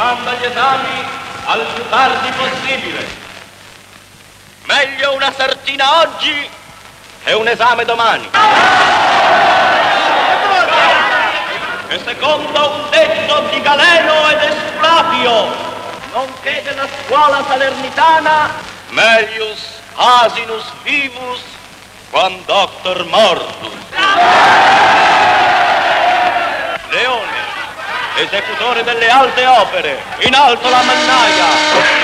Manda gli esami al più tardi possibile. Meglio una sartina oggi che un esame domani. E secondo un detto di Galeno ed Esculapio, nonché della scuola salernitana, melius asinus vivus quam doctor mortus. Leone, esecutore delle alte opere, in alto la mannaia.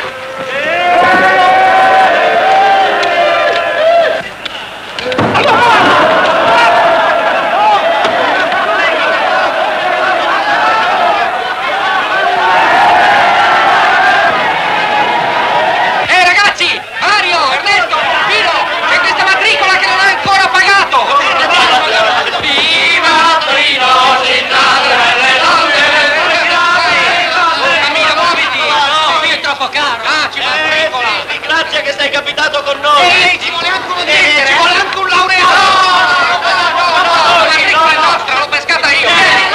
Ragazzi, Mario, Ernesto, Pino, c'è questa matricola che non ha ancora pagato. Viva Torino, città delle donne. Cammino, muoviti. Qui è troppo caro. Ci matricola. Ringrazia che sei capitato con noi. Ci vuole anche uno lettere. Ci vuole anche un laureato. La matricola è nostra, l'ho pescata io.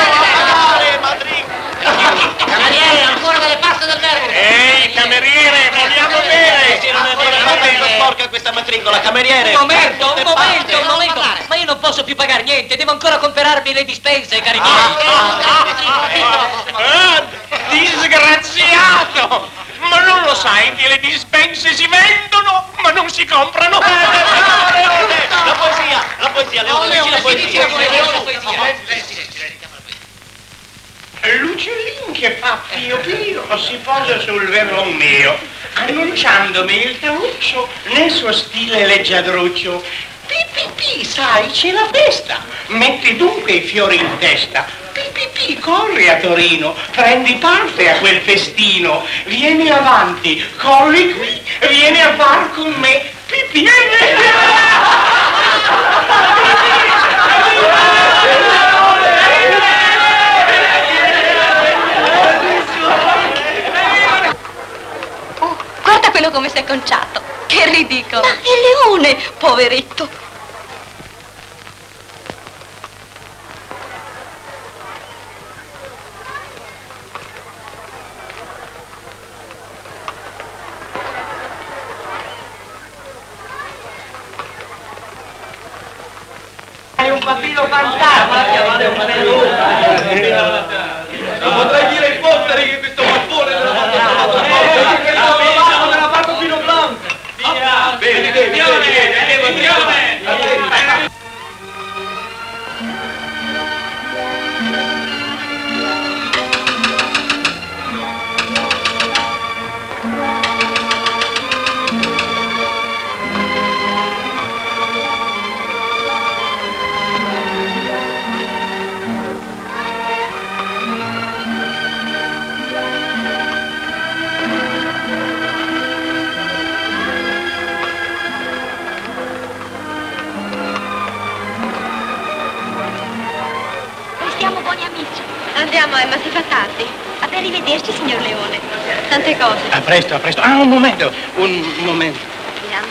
Cameriere, ancora delle paste del verbo. Ehi, cameriere, vogliamo bere. Non è ancora sporca questa matricola, cameriere. Un momento. Ma io non posso più pagare niente, devo ancora comprarmi le dispense, cari miei. Disgraziato! Ma non lo sai che le dispense si vendono, ma non si comprano? La poesia, Leone, dici la poesia. L'uccellin che fa pio pio si posa sul verron mio, annunciandomi il tauccio nel suo stile leggiadruccio. Pi, sai, c'è la festa, metti dunque i fiori in testa. Pi, corri a Torino, prendi parte a quel festino, vieni avanti, corri qui, vieni a far con me. Pi. Guarda quello come si è conciato. Che ridicolo. Ma è Leone, poveretto. È un papino fantasma. Non potrei dire ai posteri che questo mappone della fatto Pino Blanco. Siamo buoni amici. Andiamo, Emma, si fa tardi. Per arrivederci, signor Leone. Tante cose. A presto. Ah, un momento. Andiamo.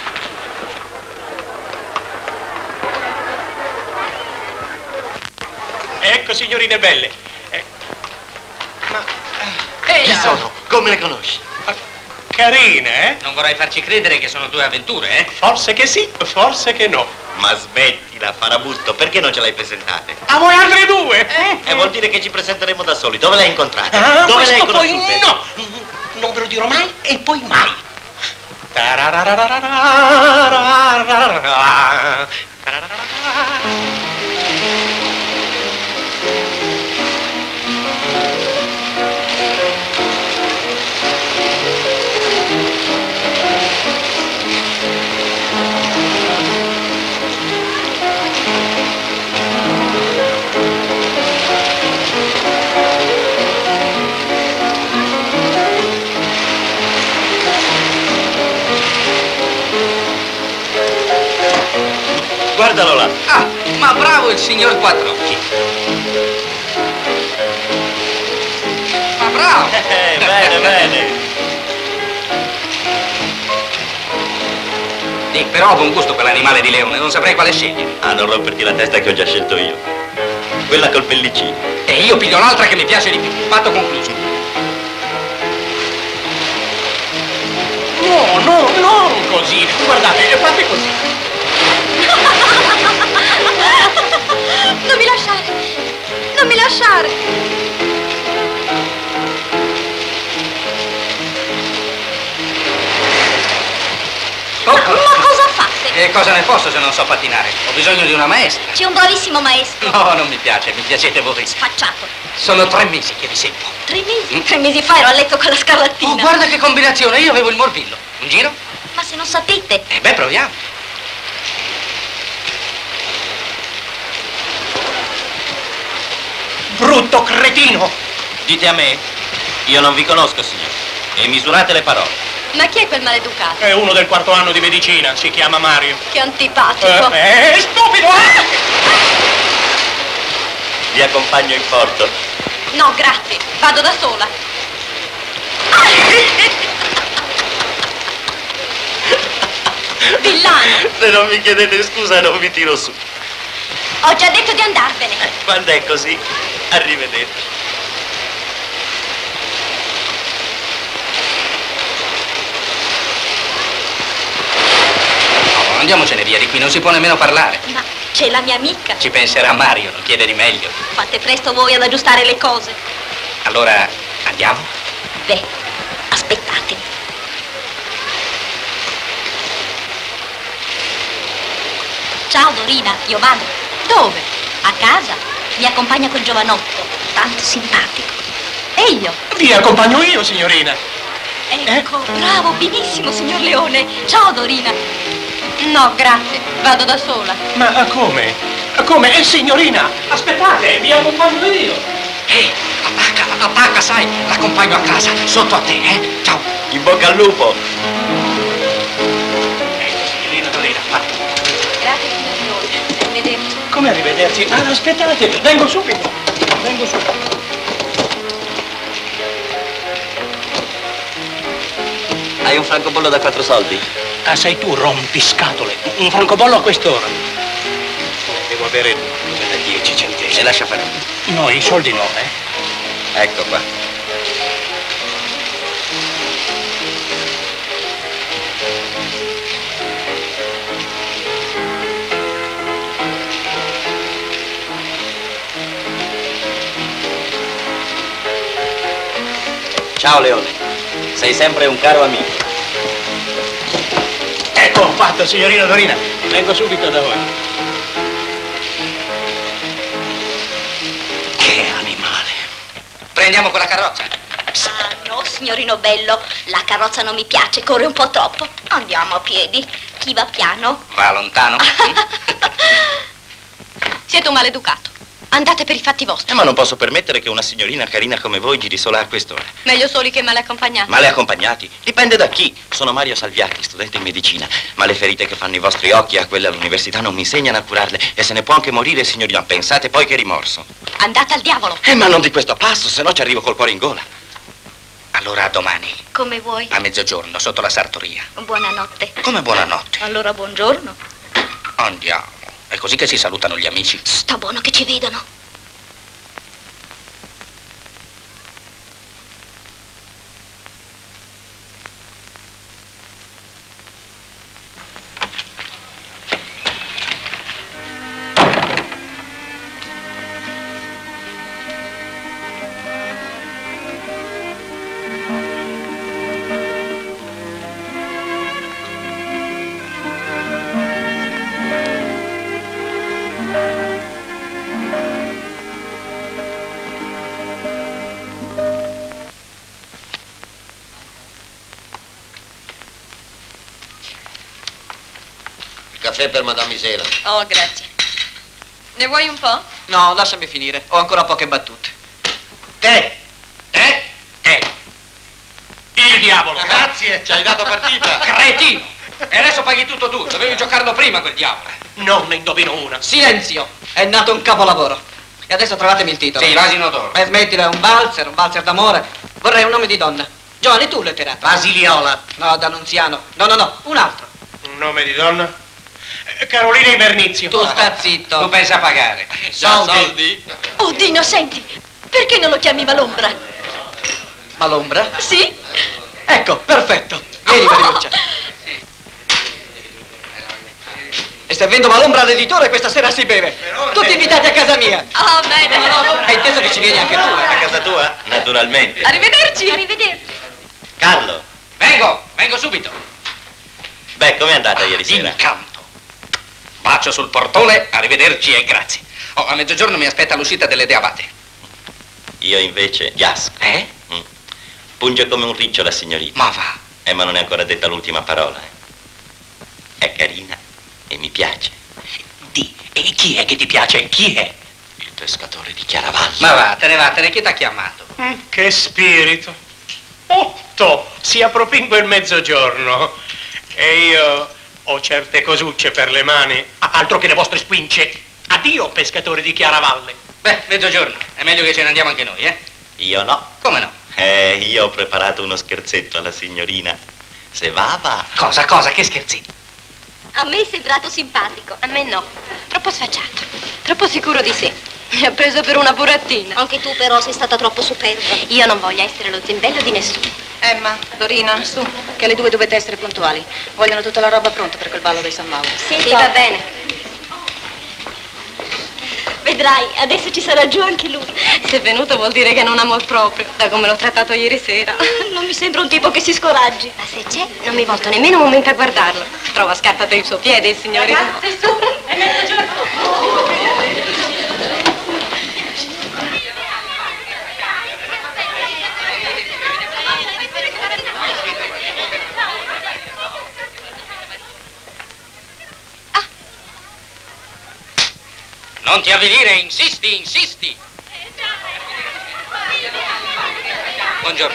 Ecco, signorine belle. Chi sono? Come le conosci? Carine, eh? Non vorrai farci credere che sono tue avventure, eh? Forse che sì, forse che no. Ma smettila, Farabutto, perché non ce l'hai presentate? A voi altre due? Vuol dire che ci presenteremo da soli. Dove le hai incontrate? Ah, Dove le hai questo poi conosciute? no! Non ve lo dirò mai e poi mai. Guardalo là. Ah, ma bravo il signor Quattrocchi. Ma bravo! Bene. Dick, però ho buon gusto per l'animale di Leone, non saprei quale scegliere. Ah, non romperti la testa che ho già scelto io. Quella col pellicino. E io piglio l'altra che mi piace di più. Fatto concluso. No, non così. Guardate, fate così. Non mi lasciare! Non mi lasciare! Oh, Ma cosa fate? che cosa ne posso se non so pattinare? Ho bisogno di una maestra. C'è un bravissimo maestro. No, non mi piace, mi piacete voi. Sfacciato. Sono 3 mesi che vi seguo. 3 mesi? 3 mesi fa ero a letto con la scarlattina. Oh, guarda che combinazione, io avevo il morbillo. Un giro? Ma se non sapete. Beh, proviamo. Brutto cretino! Dite a me? Io non vi conosco, signore. E misurate le parole. Ma chi è quel maleducato? È uno del 4º anno di medicina, si chiama Mario. Che antipatico. Stupido! Vi accompagno in porto. No, grazie. Vado da sola. Villano! Se non mi chiedete scusa non vi tiro su. Ho già detto di andarvene. Quando è così, arrivederci. No, andiamocene via di qui, non si può nemmeno parlare. Ma c'è la mia amica. Ci penserà Mario, non chiede di meglio. Fate presto voi ad aggiustare le cose. Allora, andiamo? Beh, aspettatemi. Ciao Dorina, io vado. Dove? A casa. Mi accompagna quel giovanotto, tanto simpatico. E io? Vi accompagno io, signorina. Ecco, bravo, benissimo, signor Leone. Ciao Dorina. No, grazie, vado da sola. Ma come? Come? Signorina, aspettate, vi accompagno io. Attacca, sai, l'accompagno a casa, sotto a te, Ciao. In bocca al lupo. Signorina Dorina, Grazie, signor Leone. Arrivederci. come arrivederci? Aspettate, vengo subito. Vengo subito. Hai un francobollo da 4 soldi? Ah, sei tu, rompiscatole. Un francobollo a quest'ora. Devo avere 10 centesimi. E lascia fare. No, i soldi no, Ecco qua. Ciao Leone, sei sempre un caro amico. Ecco, fatto, signorina Dorina. Vengo subito da voi. Che animale. Prendiamo quella carrozza. Ah, no, signorino bello, la carrozza non mi piace, corre un po' troppo. Andiamo a piedi. Chi va piano? Va lontano. Siete un maleducato. Andate per i fatti vostri. Ma non posso permettere che una signorina carina come voi giri sola a quest'ora. Meglio soli che male accompagnati. Male accompagnati? Dipende da chi. Sono Mario Salviati, studente in medicina. Ma le ferite che fanno i vostri occhi a quelle all'università non mi insegnano a curarle. E se ne può anche morire, signorina. Pensate poi che rimorso. Andate al diavolo. Ma non di questo passo, se no ci arrivo col cuore in gola. Allora a domani, Come vuoi. a mezzogiorno, sotto la sartoria. Buonanotte. Come buonanotte. Allora buongiorno. Andiamo. È così che si salutano gli amici. Sta buono che ci vedano. Caffè per Madame Isela. Oh, grazie. Ne vuoi un po'? No, lasciami finire. Ho ancora poche battute. Te! Il diavolo! Grazie, ci hai dato partita. Cretino! E adesso paghi tutto tu. Dovevi giocarlo prima quel diavolo. Non ne indovino una. Silenzio! È nato un capolavoro. E adesso trovatemi il titolo. Sì, l'asino d'oro. Smettila, un valzer d'amore. Vorrei un nome di donna. Giovanni, tu letterato. Basiliola. No, D'Annunziano. No, un altro. Un nome di donna? Carolina Invernizio. Tu sta zitto. Tu pensa a pagare. Soldi? Oh, Dino, senti. Perché non lo chiami Malombra? Ma l'ombra? Sì? Ecco, perfetto. Vieni, Mariuccia. E servendo mal'ombra all'editore, questa sera si beve. Tutti invitati a casa mia. Oh, bene. Hai inteso che ci vieni anche tu, A casa tua? Naturalmente. Arrivederci. Arrivederci. Carlo, Vengo subito. beh, com'è andata ieri sera? Incanto. Bacio sul portone, arrivederci e grazie. Oh, a mezzogiorno mi aspetta l'uscita delle Deabate. Io invece fiasco. Punge come un riccio la signorina. Ma va. Ma non è ancora detta l'ultima parola. È carina e mi piace. E chi è che ti piace? Chi è? Il pescatore di Chiaravalle. Ma vattene, chi t'ha chiamato? Che spirito. 8. Sia propinquo il mezzogiorno. E io ho certe cosucce per le mani. Altro che le vostre spince. Addio, pescatore di Chiaravalle. Beh, mezzogiorno. È meglio che ce ne andiamo anche noi, eh? Io no. Come no? Io ho preparato uno scherzetto alla signorina. Se va. Cosa? Che scherzino? A me è sembrato simpatico. A me no. Troppo sfacciato. Troppo sicuro di sé. Mi ha preso per una burattina. Anche tu però sei stata troppo superba. Io non voglio essere lo zimbello di nessuno. Emma, Dorina, su, che alle 2 dovete essere puntuali. Vogliono tutta la roba pronta per quel ballo dei San Mauro. Sì, va bene. Vedrai, adesso ci sarà giù anche lui. Se è venuto vuol dire che non amor proprio, da come l'ho trattato ieri sera. Non mi sembra un tipo che si scoraggi. Ma se c'è, non mi volto nemmeno un momento a guardarlo. Trova scartato il suo piede, il signore. Ragazze, su, è mezzogiorno. Non ti avvilire, insisti. Buongiorno.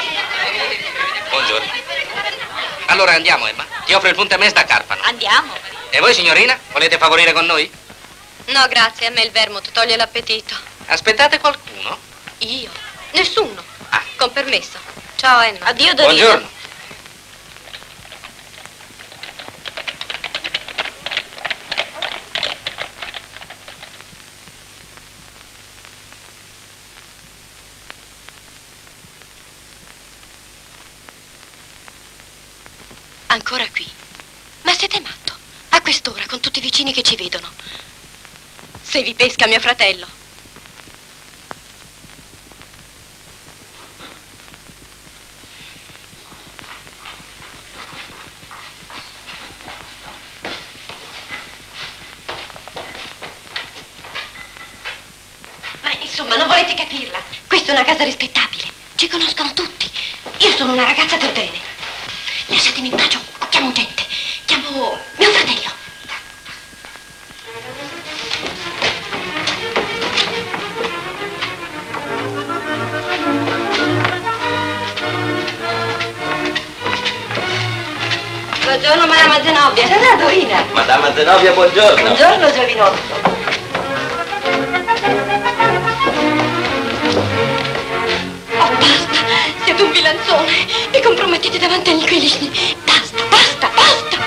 Allora andiamo, Emma. Ti offro il puntamess da Carpano. Andiamo. E voi, signorina, volete favorire con noi? No, grazie, a me il vermouth toglie l'appetito. Aspettate qualcuno? Io? Nessuno. Ah. Con permesso. Ciao, Emma. Addio, Dorina. Buongiorno. Ancora qui? Ma siete matto? A quest'ora, con tutti i vicini che ci vedono. Se vi pesca mio fratello. Ma insomma, non volete capirla? Questa è una casa rispettabile. Ci conoscono tutti. Io sono una ragazza per bene. Lasciatemi in pace, chiamo gente. Chiamo mio fratello. Buongiorno, Madama Zenobia. C'è la Dorina. Madama Zenobia, buongiorno. Buongiorno, giovinotto. Oh, basta! Siete un vilanzone! Vi compromettete davanti agli inquilini! Basta, basta, basta!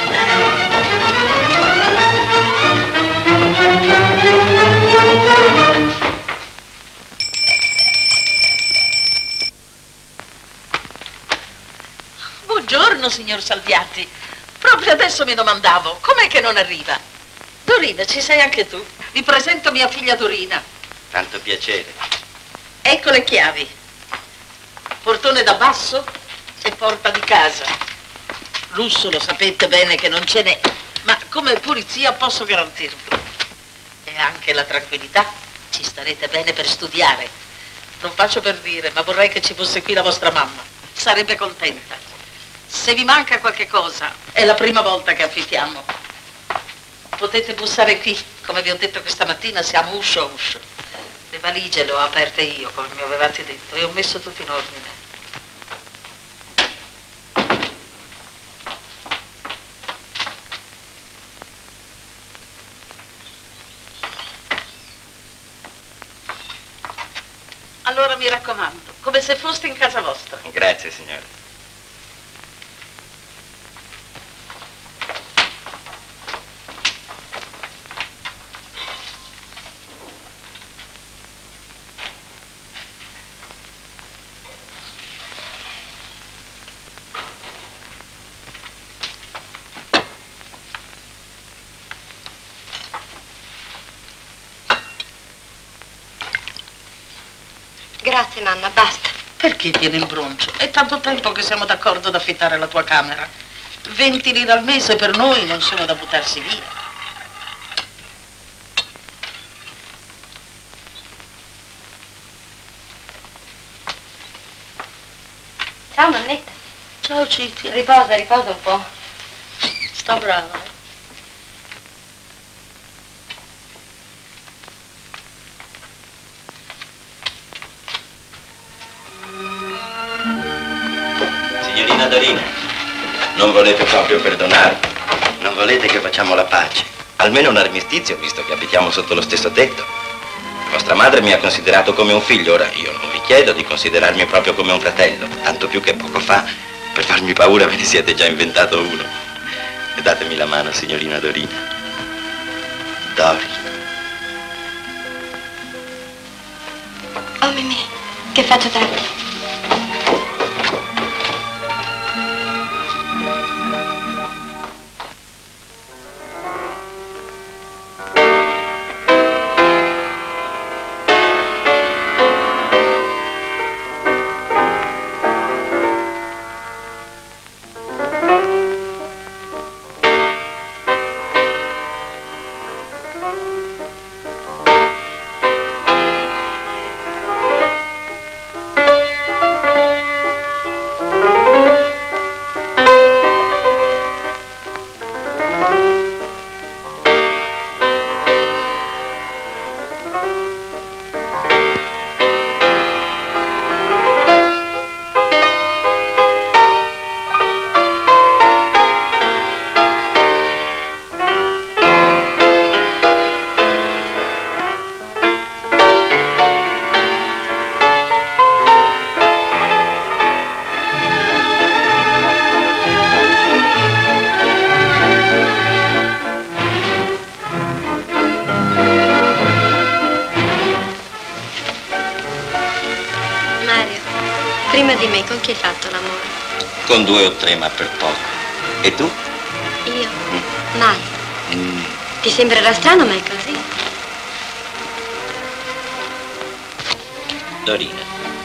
Buongiorno, signor Salviati. Proprio adesso mi domandavo, com'è che non arriva? Dorina, ci sei anche tu. Vi presento mia figlia Dorina. Tanto piacere. Ecco le chiavi. Portone da basso e porta di casa. Lusso lo sapete bene che non ce n'è, ma come pulizia posso garantirvi. E anche la tranquillità, ci starete bene per studiare. Non faccio per dire, ma vorrei che ci fosse qui la vostra mamma. Sarebbe contenta. Se vi manca qualche cosa, è la prima volta che affittiamo. Potete bussare qui, come vi ho detto questa mattina, siamo uscio a uscio. Le valigie le ho aperte io, come mi avevate detto, e ho messo tutto in ordine. Allora mi raccomando, come se foste in casa vostra. Grazie, signora. Grazie, mamma, basta. Perché tieni il broncio? È tanto tempo che siamo d'accordo ad affittare la tua camera. 20 lire al mese per noi non sono da buttarsi via. Ciao, Mannetta. Ciao, Citi. Riposa un po'. Sta brava. Signorina Dorina, non volete proprio perdonarmi? Non volete che facciamo la pace? Almeno un armistizio, visto che abitiamo sotto lo stesso tetto. Vostra madre mi ha considerato come un figlio, ora io non vi chiedo di considerarmi proprio come un fratello, tanto più che poco fa, per farmi paura, ve ne siete già inventato uno. E datemi la mano, signorina Dorina. Dori. Oh, Mimì, che faccio tardi? Prima di me, con chi hai fatto l'amore? Con 2 o 3, ma per poco. E tu? Io? Mai. Ti sembrerà strano, ma è così. Dorina.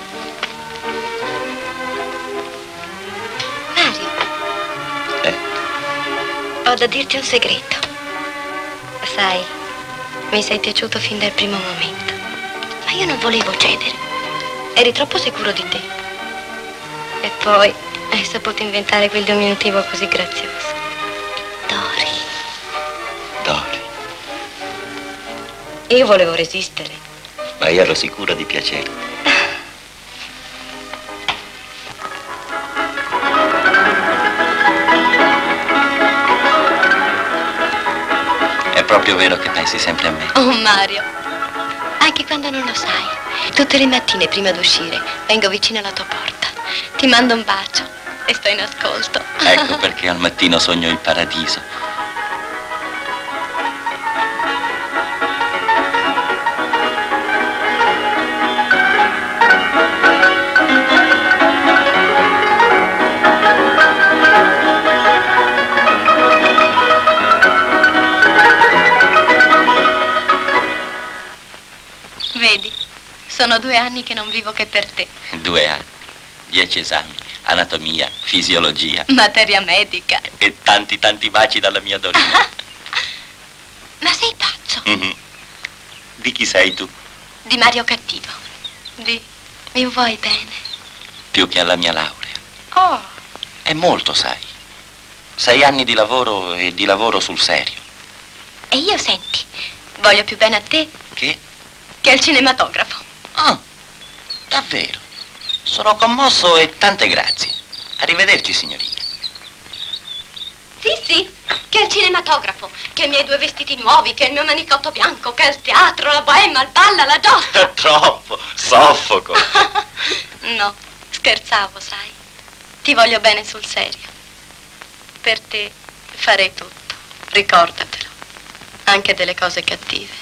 Mario. Ho da dirti un segreto. Sai, mi sei piaciuto fin dal primo momento. Ma io non volevo cedere. Eri troppo sicuro di te. E poi hai saputo inventare quel diminutivo così grazioso. Dori. Dori. Io volevo resistere. Ma io ero sicuro di piacere. È proprio vero che pensi sempre a me. Oh, Mario. Anche quando non lo sai. Tutte le mattine prima d'uscire vengo vicino alla tua porta. Ti mando un bacio e sto in ascolto. Ecco perché al mattino sogno il paradiso. Vedi, sono 2 anni che non vivo che per te. 2 anni, 10 esami, anatomia, fisiologia. Materia medica. E tanti baci dalla mia Dorina. Ma sei pazzo? Di chi sei tu? Di Mario Cattivo. Mi vuoi bene? Più che alla mia laurea. Oh. È molto, sai. 6 anni di lavoro e di lavoro sul serio. E io, senti, voglio più bene a te che al cinematografo. Ah, davvero? Sono commosso e tante grazie. Arrivederci, signorina. Sì, che al cinematografo, che i miei 2 vestiti nuovi, che il mio manicotto bianco, che al teatro, la bohème, al ballo, la giostra. Troppo, soffoco. No, scherzavo, sai. Ti voglio bene sul serio. Per te farei tutto, ricordatelo. Anche delle cose cattive.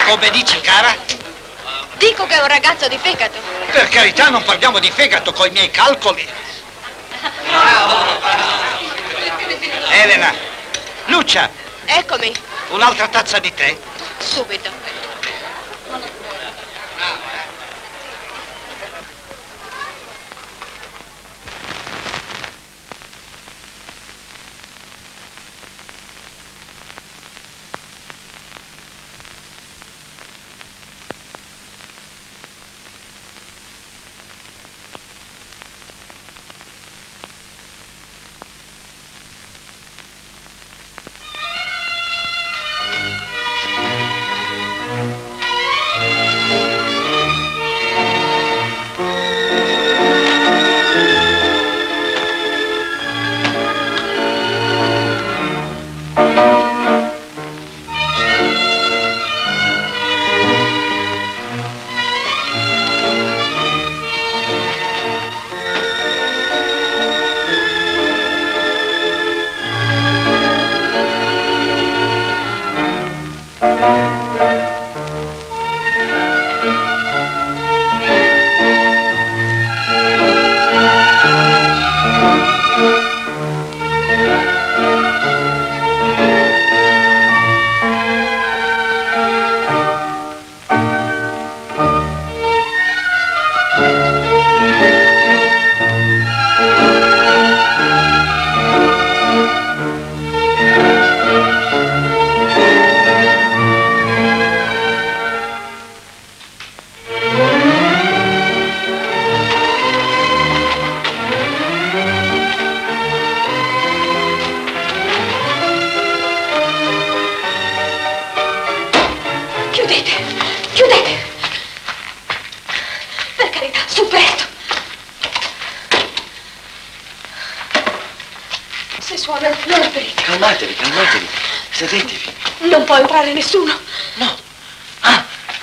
Come dici, cara? Dico che è un ragazzo di fegato. Per carità, non parliamo di fegato coi miei calcoli. Elena, Lucia, Eccomi, un'altra tazza di tè. subito. suona, non aprite. Calmatevi, calmatevi. Sedetevi. Non può entrare nessuno. No. Ah.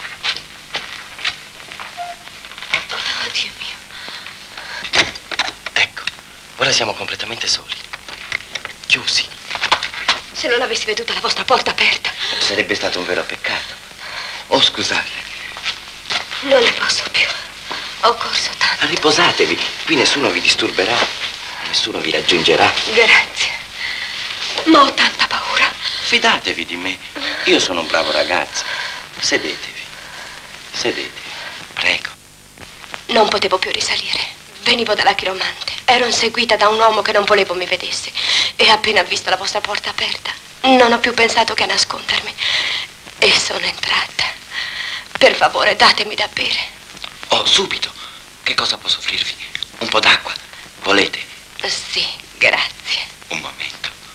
Oh, Dio mio. Ecco, ora siamo completamente soli. Chiusi. Se non avessi veduta la vostra porta aperta. Sarebbe stato un vero peccato. Oh, scusate. Non ne posso più. Ho corso tanto. Riposatevi. Qui nessuno vi disturberà. Nessuno vi raggiungerà. Grazie. Ma ho tanta paura. Fidatevi di me. Io sono un bravo ragazzo. Sedetevi. Sedetevi. Prego. Non potevo più risalire. Venivo dalla chiromante. Ero inseguita da un uomo che non volevo mi vedesse. E appena visto la vostra porta aperta, non ho più pensato che a nascondermi. E sono entrata. Per favore, datemi da bere. Oh, subito. Che cosa posso offrirvi? Un po' d'acqua. Volete? Sì, grazie. Un momento.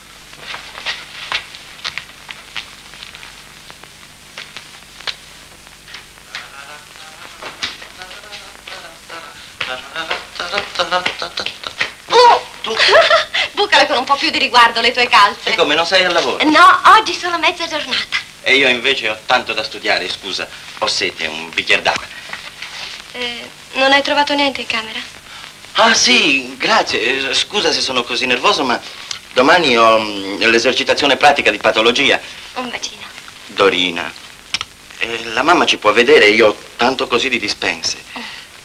Tu? Bucale con un po' più di riguardo le tue calze. E come, non sei al lavoro? No, oggi solo mezza giornata. E io invece ho tanto da studiare, scusa. Ho sete, un bicchiere d'acqua. Non hai trovato niente in camera? Ah, sì, grazie. Scusa se sono così nervoso, ma domani ho l'esercitazione pratica di patologia. Un bacino. Dorina, la mamma ci può vedere, io ho tanto così di dispense.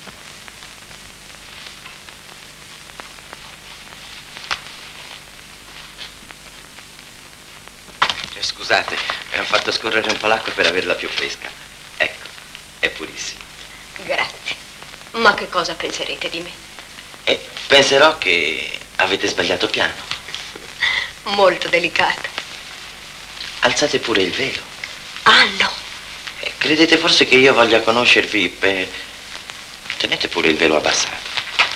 Scusate, ho fatto scorrere un po' l'acqua per averla più fresca. Ecco, è purissima. Grazie. Ma che cosa penserete di me? E penserò che avete sbagliato piano. Molto delicato. Alzate pure il velo. Ah, no. Credete forse che io voglia conoscervi per... Tenete pure il velo abbassato.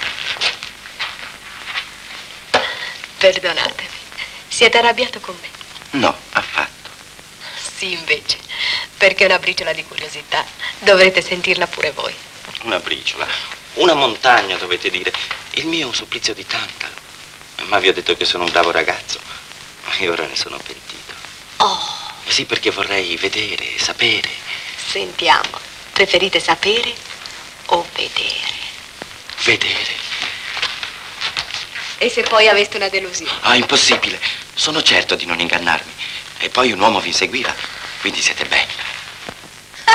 Perdonatemi. Siete arrabbiato con me? No, affatto. Sì, invece. Perché una briciola di curiosità. Dovrete sentirla pure voi. Una briciola. Una montagna, dovete dire. Il mio è un supplizio di tantalo. Ma vi ho detto che sono un bravo ragazzo. E ora ne sono pentito. Oh. Sì, perché vorrei vedere, sapere. Sentiamo. Preferite sapere o vedere? Vedere. E se poi aveste una delusione? Ah, impossibile. Sono certo di non ingannarmi. E poi un uomo vi inseguiva. Quindi siete bella.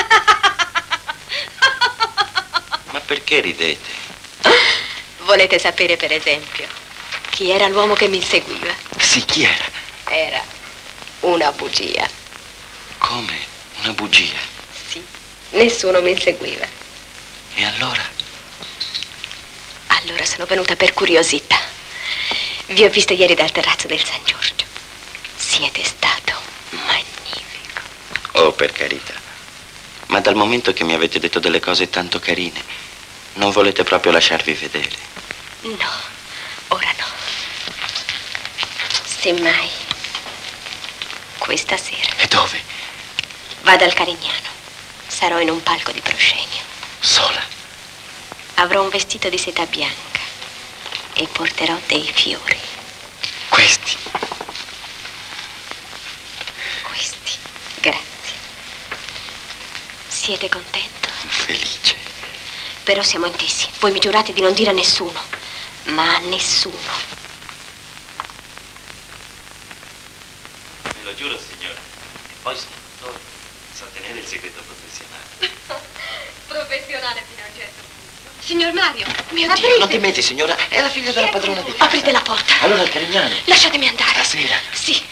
perché ridete? Volete sapere, per esempio, chi era l'uomo che mi inseguiva? Sì, chi era? Era una bugia. Come? Una bugia? Sì, nessuno mi inseguiva. E allora? Allora sono venuta per curiosità. Vi ho visto ieri dal terrazzo del San Giorgio. Siete stato magnifico. Oh, per carità. Ma dal momento che mi avete detto delle cose tanto carine, non volete proprio lasciarvi vedere? No, ora no. Semmai, questa sera. E dove? Vado al Carignano. Sarò in un palco di proscenio. Sola? Avrò un vestito di seta bianca e porterò dei fiori. Questi? Questi, grazie. Siete contento? Felice. Però siamo intesi. Voi mi giurate di non dire a nessuno. Ma a nessuno. Me lo giuro, signora. E poi sono dottore. So tenere il segreto professionale. Professionale fino a un certo punto. Signor Mario, mi Dio, aprite. non ti metti, signora. È la figlia della padrona di... Aprite la porta. Allora al Carignano. Lasciatemi andare. Stasera. Sì.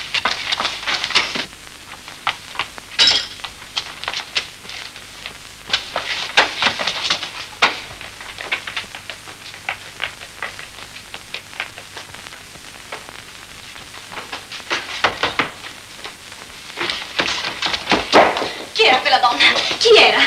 Chi era quella donna? Chi era?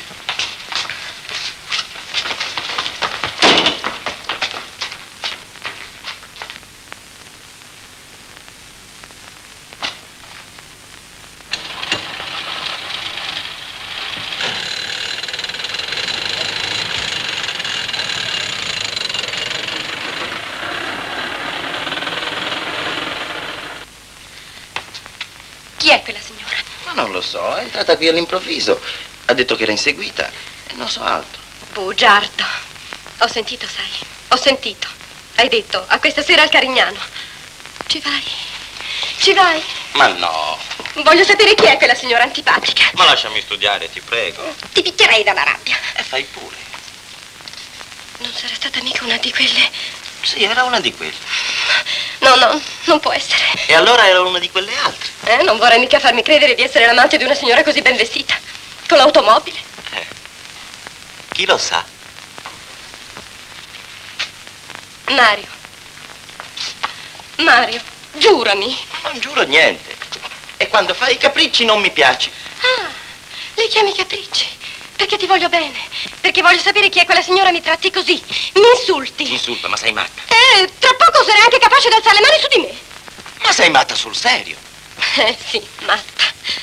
Chi è quella signora? Ma non lo so, è entrata qui all'improvviso. Ha detto che era inseguita e non so altro. Bugiardo. Ho sentito, sai. Ho sentito. Hai detto, a questa sera al Carignano. Ci vai? Ci vai? Ma no. Voglio sapere chi è quella signora antipatica. Ma lasciami studiare, ti prego. Ti picchierei dalla rabbia. E fai pure. Non sarà stata mica una di quelle... Sì, era una di quelle. No, no, non può essere. E allora era una di quelle altre. Non vorrei mica farmi credere di essere l'amante di una signora così ben vestita. Con l'automobile. Chi lo sa? Mario. Mario, giurami. Non giuro niente. E quando fai i capricci non mi piaci. Ah, li chiami capricci. Perché ti voglio bene. Perché voglio sapere chi è quella signora mi tratti così. Mi insulti. Ti insulta, ma sei matta. Tra poco sarai anche capace di alzare le mani su di me. Ma sei matta sul serio. Sì, matta.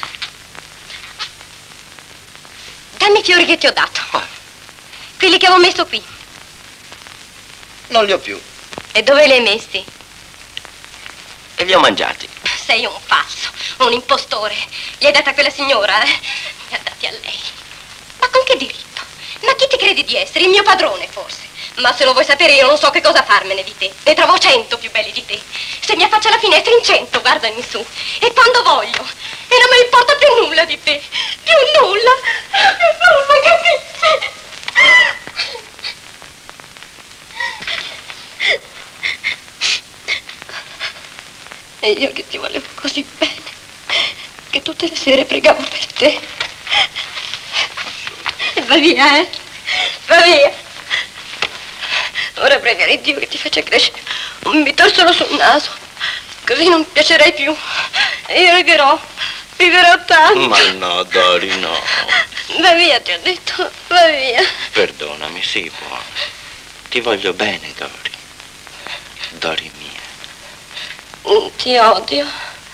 Dammi i fiori che ti ho dato. Quali? Quelli che avevo messo qui. Non li ho più. E dove li hai messi? E li ho mangiati. Sei un pazzo, un impostore. Li hai dati a quella signora, eh? Li ha dati a lei. Ma con che diritto? Ma chi ti credi di essere? Il mio padrone, forse? Ma se lo vuoi sapere io non so che cosa farmene di te. Ne trovo 100 più belli di te. Se mi affaccio alla finestra in 100, guardami su. E quando voglio. E non me ne importa più nulla di te. Più nulla. Più nulla, capisci? E io che ti volevo così bene, che tutte le sere pregavo per te. E va via, eh? Va via. Ora pregare Dio che ti faccia crescere un bitorsolo sul naso, così non piacerai più. E io viverò tanto. Ma no, Dori, no. Va via, ti ho detto, va via. Perdonami, sì, buono. Ti voglio bene, Dori. Dori mia. Ti odio.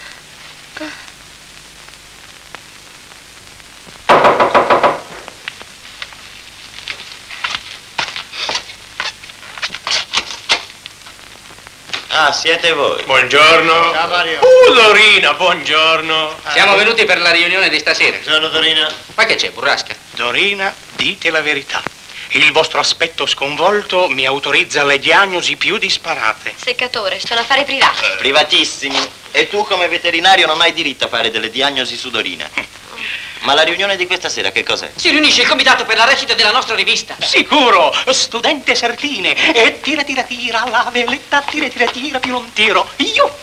Ah, siete voi. Buongiorno. Ciao Mario. Dorina, buongiorno. Siamo venuti per la riunione di stasera. Sono Dorina. Ma che c'è, burrasca? Dorina, dite la verità. Il vostro aspetto sconvolto mi autorizza le diagnosi più disparate. Seccatore, sono affari privati. Privatissimi. E tu come veterinario non hai diritto a fare delle diagnosi su Dorina. Ma la riunione di questa sera che cos'è? Si riunisce il comitato per la recita della nostra rivista. Sicuro, studente Sertine. E tira, la veletta, tira, più non tiro. Io!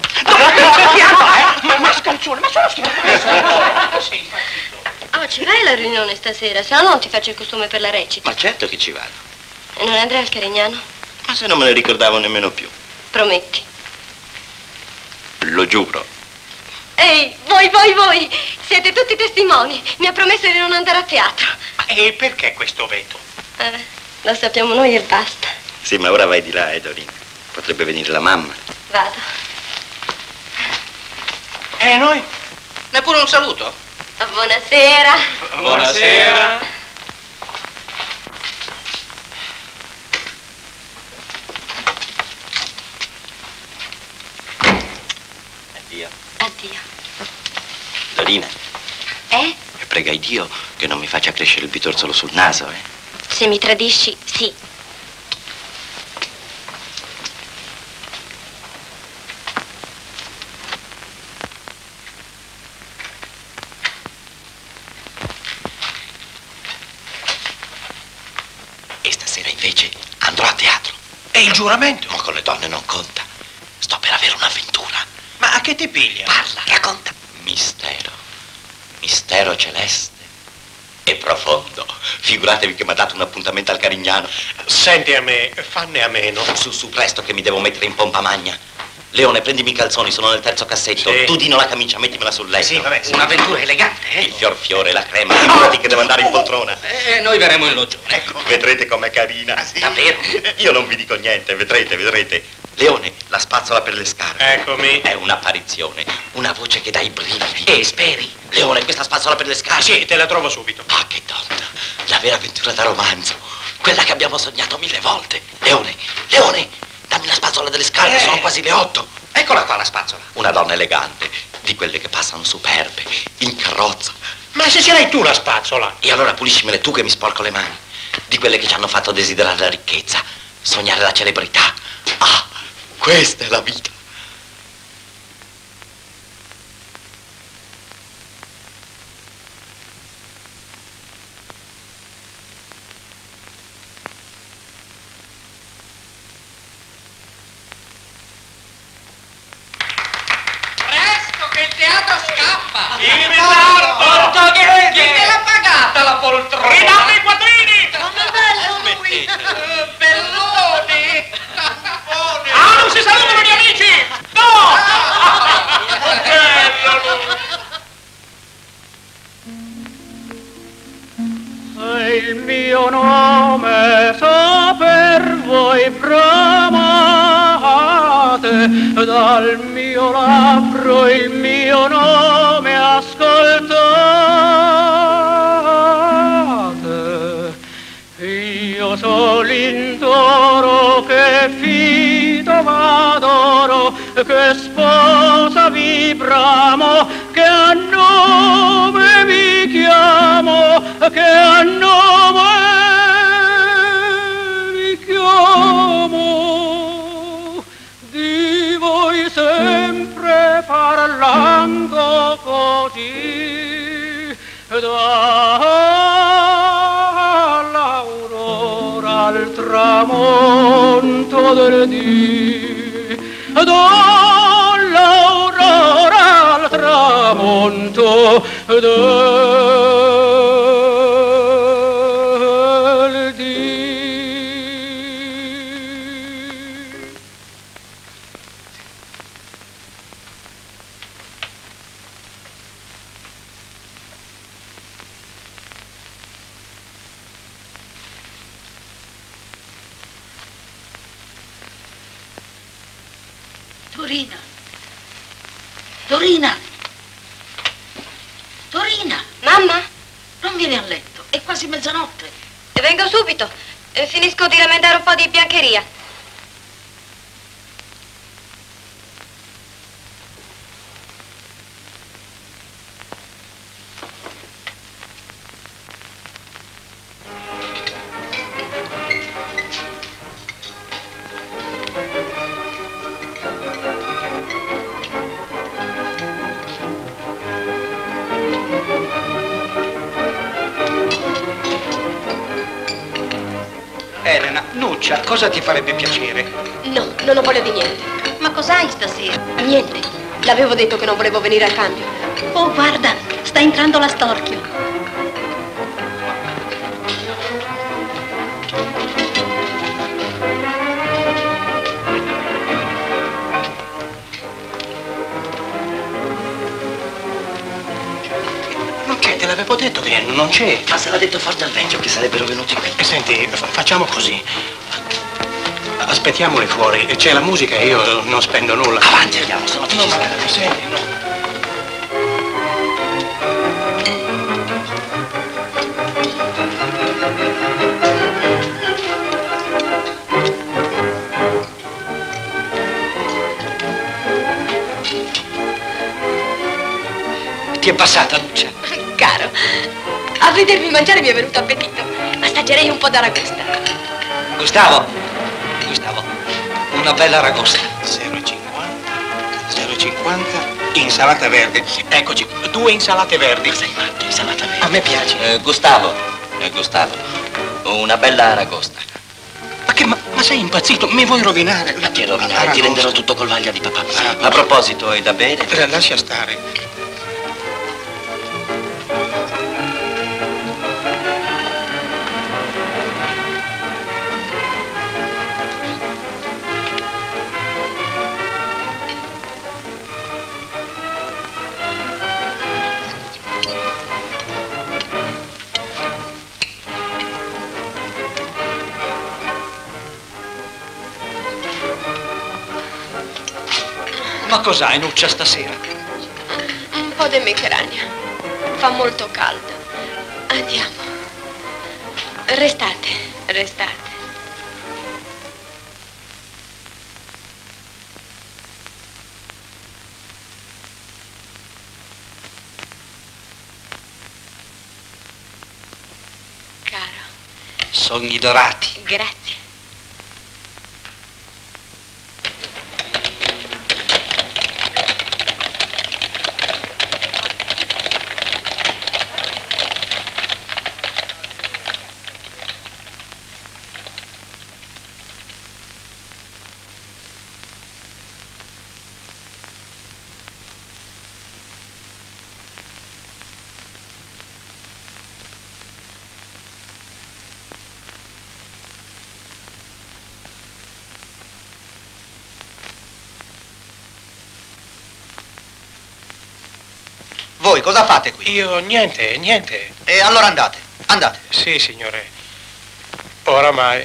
Ma scalcione, ma sono scherzo. Oh, ci vai alla riunione stasera, se no non ti faccio il costume per la recita. Ma certo che ci vado. E non andrai al Carignano? Ma se non me ne ricordavo nemmeno più. Prometti. Lo giuro. Ehi, voi, siete tutti testimoni. Mi ha promesso di non andare a teatro. E perché questo veto? Lo sappiamo noi e basta. Sì, ma ora vai di là, Dorina. Potrebbe venire la mamma. Vado. E noi? Neppure un saluto? Buonasera. Buonasera. Addio. Addio. Dorina, Eh? pregai Dio che non mi faccia crescere il bitorzolo sul naso, eh? Se mi tradisci, sì. E stasera invece andrò a teatro. E il giuramento? Ma con le donne non conta. Sto per avere un'avventura. Ma a che ti piglia? Parla, racconta. Mistero celeste e profondo. Figuratevi che mi ha dato un appuntamento al Carignano. Senti a me, fanne a meno. Su presto che mi devo mettere in pompa magna. Leone, prendimi i calzoni, sono nel terzo cassetto. Sì. Tu dino la camicia, mettimela sul letto. Sì, vabbè, sì. Un'avventura elegante, Il fiore, la crema, figurati che devo andare in poltrona. Noi verremo in loggione. Ecco, vedrete com'è carina. Davvero? Io non vi dico niente, vedrete. Leone, la spazzola per le scarpe. Eccomi. È un'apparizione, una voce che dà i brividi. E speri. Leone, questa spazzola per le scarpe. Sì, te la trovo subito. Ah, che donna. La vera avventura da romanzo. Quella che abbiamo sognato 1000 volte. Leone, dammi la spazzola delle scarpe, sono quasi le 8. Eccola qua la spazzola. Una donna elegante, di quelle che passano superbe, in carrozza. Ma se ce l'hai tu la spazzola? E allora puliscimele tu che mi sporco le mani. Di quelle che ci hanno fatto desiderare la ricchezza, sognare la celebrità. Ah, questa è la vita. Presto che il teatro scappa. In ritardo! Portoghese! Chi te l'ha pagata la poltrona? Ridate i quattrini! Come bello lui! Belloni! Ah, non si salutano gli amici! No! Se il mio nome saper voi bramate, dal mio labbro il mio nome ascoltate. Io so l'indoro che fido m'adoro, che sposa vi bramo, che a nome vi chiamo, che a nome vi chiamo. Di voi sempre parlando così, dall'aurora al tramonto del dì, dall'aurora al tramonto del dì. Dorina! Mamma? Non vieni a letto, è quasi mezzanotte. Vengo subito. Finisco di rammentare un po' di biancheria. Elena, Nuccia, cosa ti farebbe piacere? No, non ho voglia di niente. Ma cos'hai stasera? Niente. L'avevo detto che non volevo venire al cambio. Oh, guarda, sta entrando la Storchio. Non c'è, te l'avevo detto che non c'è. Ma se l'ha detto forte al vecchio che sarebbero venuti qui. Senti, facciamo così. Aspettiamoli fuori, c'è la musica e io non spendo nulla. Avanti, andiamo, sono No, ma senti, no. Ti è passata, Nuccia? Caro, a vedermi mangiare mi è venuto appetito. Assaggerei un po' d'aragosta. Gustavo, una bella aragosta. 0,50, insalata verde. Eccoci, 2 insalate verdi. Sei matto, insalata verde. A me piace. Gustavo, una bella aragosta. Ma sei impazzito? Mi vuoi rovinare? Ma ti rovinare, ti renderò tutto col vaglia di papà. A proposito, hai da bere? Lascia stare. Ma cos'hai, Nuccia, stasera? Un po' di meccherania. Fa molto caldo. Andiamo. Restate. Caro. Sogni dorati. Grazie. Voi cosa fate qui? Io niente. E allora andate. Sì, signore. Oramai.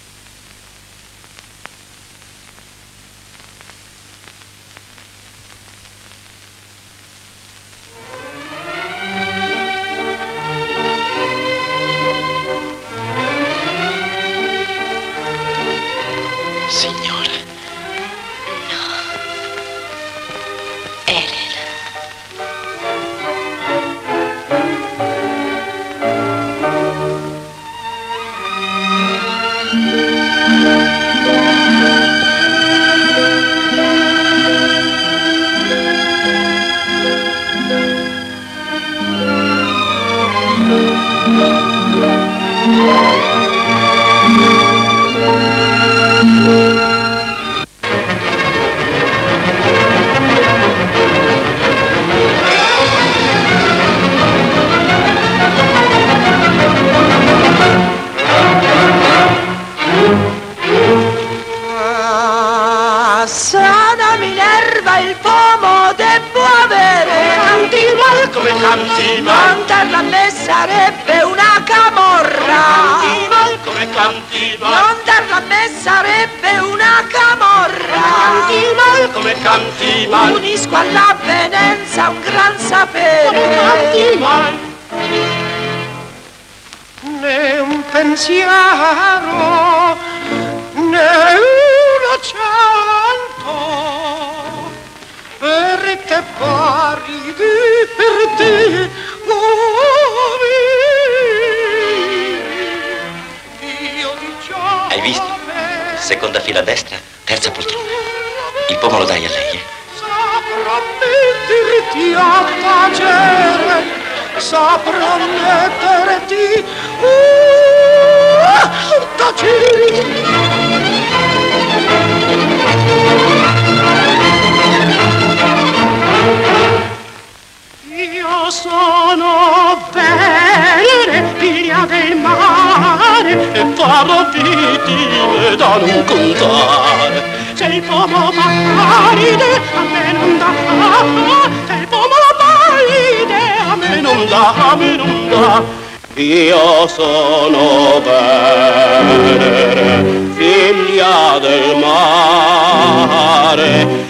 Signora. No. Elena. Sana Minerva il pomo devo avere, Cantimal come cantimal, non darla a me sarebbe una camorra, cantimal come cantimal, non darla a me sarebbe una camorra, cantimal come cantimal, unisco all'avvenenza un gran sapere, come cantimal. Né un pensiero, né un accento, perché parli per te, io di ciò. Hai visto? Seconda fila a destra, terza poltrona. Il pomo lo dai a lei, Saprò metterti a tacere, saprò metterti a tacere. denaro vittime da non contare. Se il pomo pallide a me non dà, se il pomo pallide a me non dà, a me non dà. Io sono Venere, figlia del mare.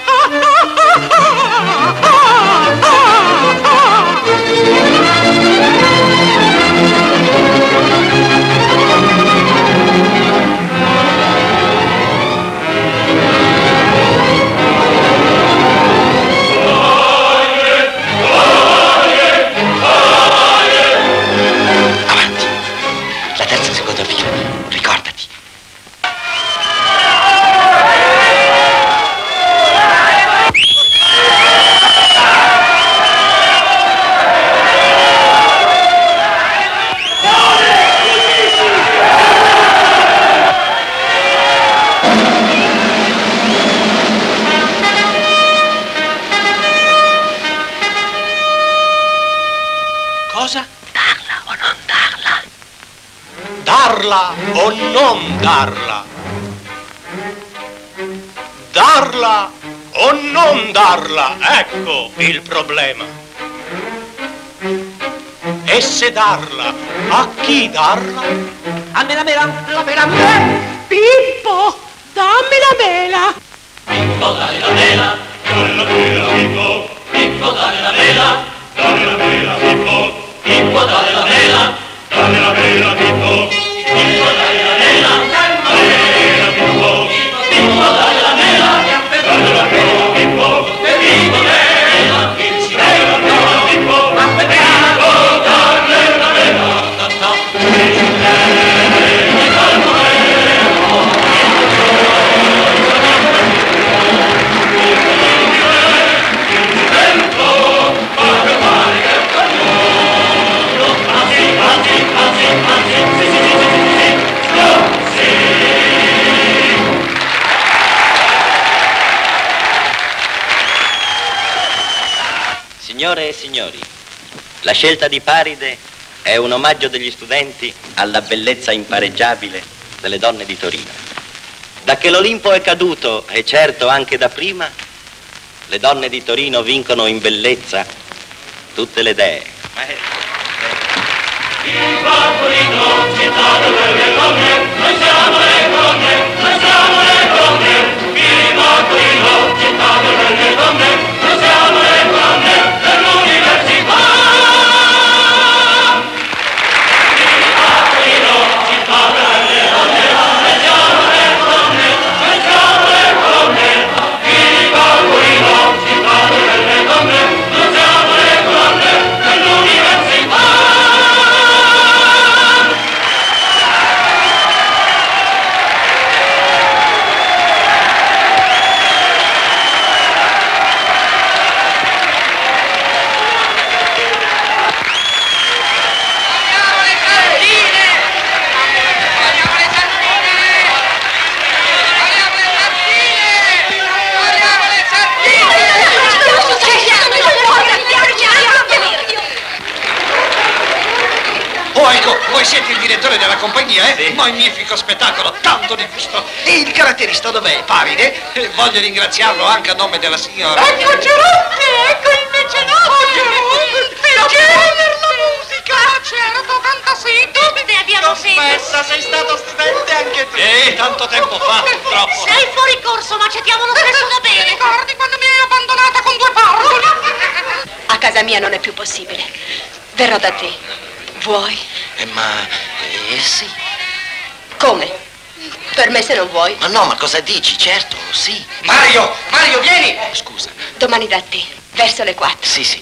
Darla o non darla? Darla o non darla? Ecco il problema. E se darla, a chi darla? A me la mela, La mela, Pippo, dammi la mela. Pippo, dai la mela. Dai la mela, Pippo. Pippo, dai la mela. Dai la mela, Pippo. Pippo, dai la mela. Dai la mela, Pippo. Pippo, dai la mela. Dai la mela, Pippo. Pippo, dai la mela. Dai la mela, Pippo. Pippo, dai la mela. Pippo, Signore e signori, la scelta di Paride è un omaggio degli studenti alla bellezza impareggiabile delle donne di Torino. Da che l'Olimpo è caduto, e certo anche da prima, le donne di Torino vincono in bellezza tutte le dee. Viva Torino, città delle donne, noi siamo le donne, noi siamo le donne. Viva Torino, città delle donne, noi siamo le donne per l'università. Viva Torino, città delle donne, noi siamo le donne, noi siamo le donne. Viva Torino, città delle donne, noi siamo le donne per l'università. Oh, ecco, voi siete il direttore della compagnia, eh? Sì. Magnifico spettacolo, tanto di gusto. E il caratterista dov'è? Paride? Voglio ringraziarlo anche a nome della signora. Ecco Gerutti, ecco il mecenate. Per la musica. Certo, canta sì, tutti ne abbiamo sentito. Aspetta, sei stato studente anche tu. Tanto tempo fa, purtroppo. Sei fuori corso, ma accettiamo lo stesso da Ti bene. ricordi quando mi hai abbandonata con 2 parroli? A casa mia non è più possibile. Verrò da te. Vuoi? Sì. Come? Per me se non vuoi. Ma no, ma cosa dici? Certo, sì. Mario, vieni! Scusa. Domani da te, verso le 4. Sì.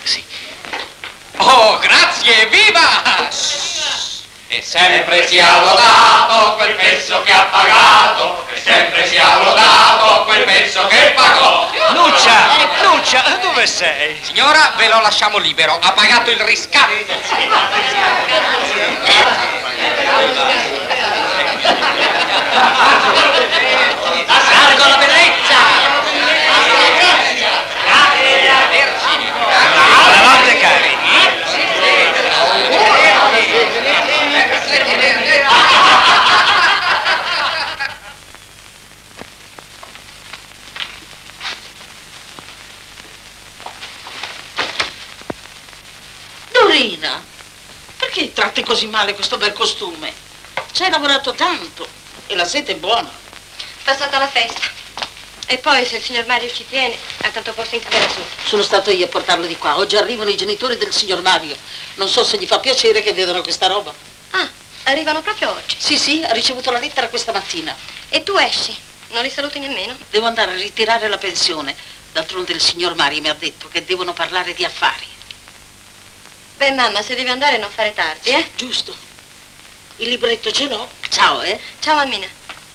Oh, grazie, viva! E sempre sia lodato quel pezzo che ha pagato, e sempre sia lodato quel pezzo che pagò. Nuccia, dove sei? Signora, ve lo lasciamo libero, ha pagato il riscatto. Largo la bellezza! Alla notte, cari. così male questo bel costume? Ci hai lavorato tanto e la sete è buona. Passata la festa. E poi se il signor Mario ci tiene, ha tanto posto in camera sua. Sono stato io a portarlo di qua. Oggi arrivano i genitori del signor Mario. Non so se gli fa piacere che vedano questa roba. Ah, arrivano proprio oggi? Sì, sì, ha ricevuto la lettera questa mattina. E tu esci? Non li saluti nemmeno? Devo andare a ritirare la pensione. D'altronde il signor Mario mi ha detto che devono parlare di affari. Beh, mamma, se devi andare non fare tardi, eh? Giusto. Il libretto ce l'ho. Ciao, eh? Ciao, mammina.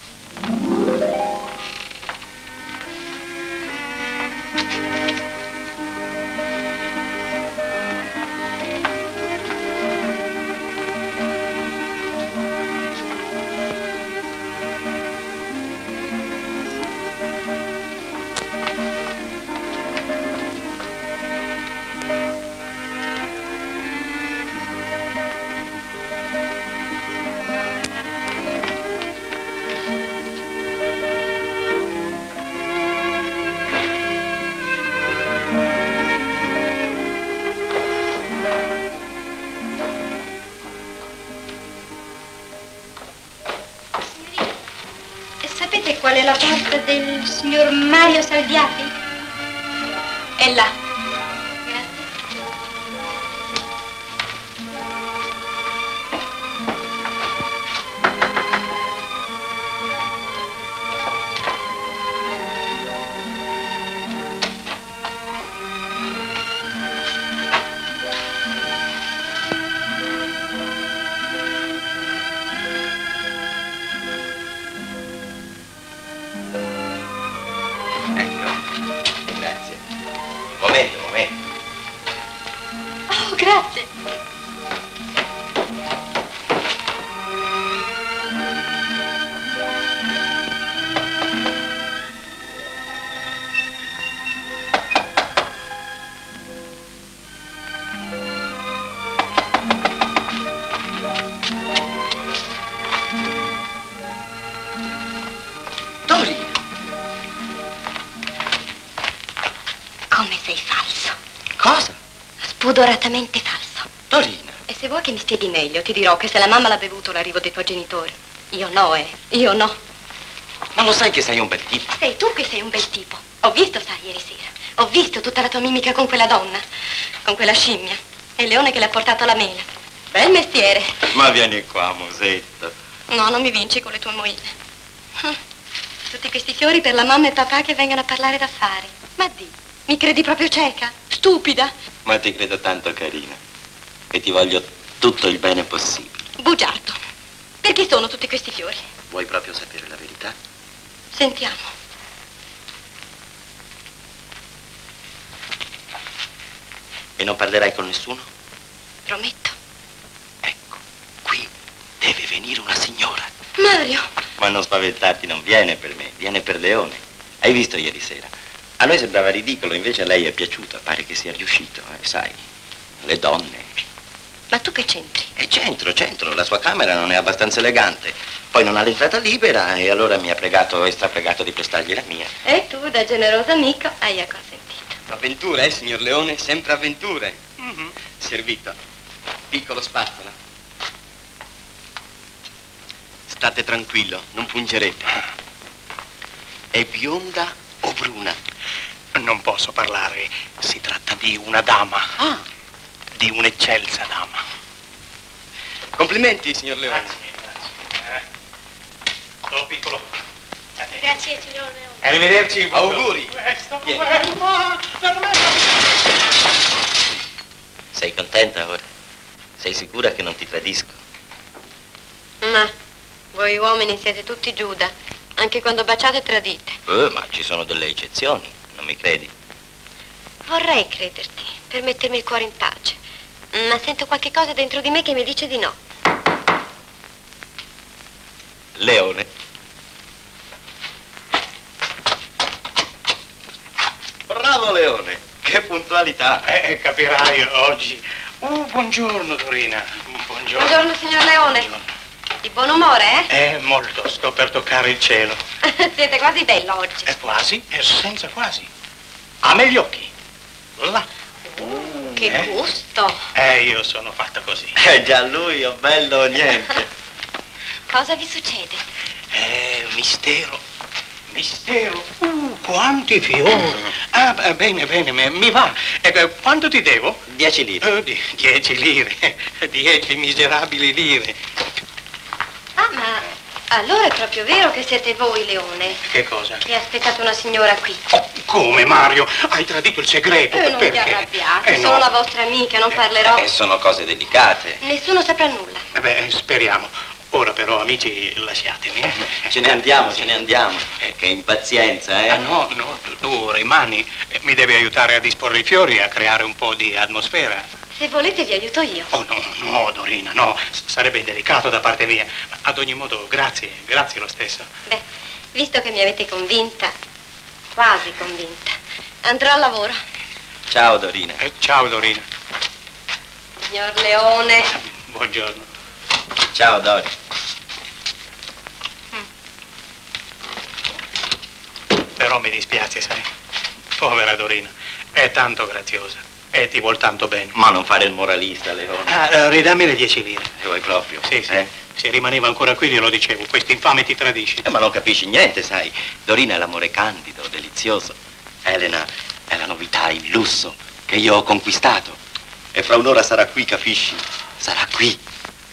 Qual è la porta del signor Mario Salviati? È là. Spudoratamente falso. Dorina. E se vuoi che mi spieghi meglio, ti dirò che se la mamma l'ha bevuto l'arrivo dei tuoi genitori. Io no, io no. Ma lo sai che sei un bel tipo? Sei tu che sei un bel tipo. Ho visto, sai, ieri sera. Ho visto tutta la tua mimica con quella donna, con quella scimmia. E il leone che le ha portato la mela. Bel mestiere. Ma vieni qua, musetto. No, non mi vinci con le tue moine. Tutti questi fiori per la mamma e papà che vengono a parlare d'affari. Ma di, mi credi proprio cieca? Stupida? Ma ti credo tanto carina e ti voglio tutto il bene possibile. Bugiardo, perché sono tutti questi fiori? Vuoi proprio sapere la verità? Sentiamo. E non parlerai con nessuno? Prometto. Ecco, qui deve venire una signora. Mario! Ma non spaventarti, non viene per me, viene per Leone. Hai visto ieri sera? A noi sembrava ridicolo, invece a lei è piaciuto, pare che sia riuscito, sai, le donne. Ma tu che c'entri? C'entro, la sua camera non è abbastanza elegante, poi non ha l'entrata libera e allora mi ha pregato e strapregato di prestargli la mia. E tu, da generoso amico, hai acconsentito. Avventure, signor Leone, sempre avventure. Servito. Piccolo spazzola. State tranquillo, non pungerete. È bionda o bruna? Non posso parlare, si tratta di una dama. Ah. Di un'eccelsa dama. Complimenti, signor Leone. Grazie. Oh, piccolo. Grazie, signor Leone. Arrivederci. Auguri. Sei contenta ora? Sei sicura che non ti tradisco? Ma voi uomini siete tutti Giuda, anche quando baciate e tradite. Ma ci sono delle eccezioni, non mi credi? Vorrei crederti, per mettermi il cuore in pace, ma sento qualche cosa dentro di me che mi dice di no. Leone. Bravo Leone, che puntualità. Capirai oggi. Buongiorno Dorina. Buongiorno. Buongiorno signor Leone. Di buon umore, eh? Molto, sto per toccare il cielo. Siete quasi bello oggi. Quasi, e senza quasi. A me gli occhi. Là. che gusto. Io sono fatto così. Già lui, oh bello o niente. Cosa vi succede? Mistero. Mistero. Quanti fiori. Bene, mi va. Quanto ti devo? 10 lire. 10 lire. 10 miserabili lire. Ah, ma allora è proprio vero che siete voi, Leone? Che cosa? Che aspettate una signora qui. Come, Mario? Hai tradito il segreto. Non vi Perché? arrabbiate, No. sono la vostra amica, non parlerò. Sono cose delicate. Nessuno saprà nulla. Speriamo. Ora però, amici, lasciatemi. Ce ne andiamo. Che impazienza, eh? No, tu rimani. Mi devi aiutare a disporre i fiori e a creare un po' di atmosfera. Se volete vi aiuto io. Oh, no, Dorina, no. Sarebbe indelicato da parte mia. Ad ogni modo, grazie lo stesso. Beh, visto che mi avete convinta, quasi convinta, andrò al lavoro. Ciao, Dorina. Ciao, Dorina. Signor Leone. Buongiorno. Ciao, Dori. Però mi dispiace, sai. Povera Dorina. È tanto graziosa. E ti vuol tanto bene. Ma non fare il moralista, Leone. Ridammi le 10 lire. Vuoi proprio? Sì. Se rimaneva ancora qui glielo dicevo. Quest'infame ti tradisce. Ma non capisci niente, sai. Dorina è l'amore candido, delizioso. Elena è la novità, il lusso che io ho conquistato. E fra un'ora sarà qui, capisci? Sarà qui.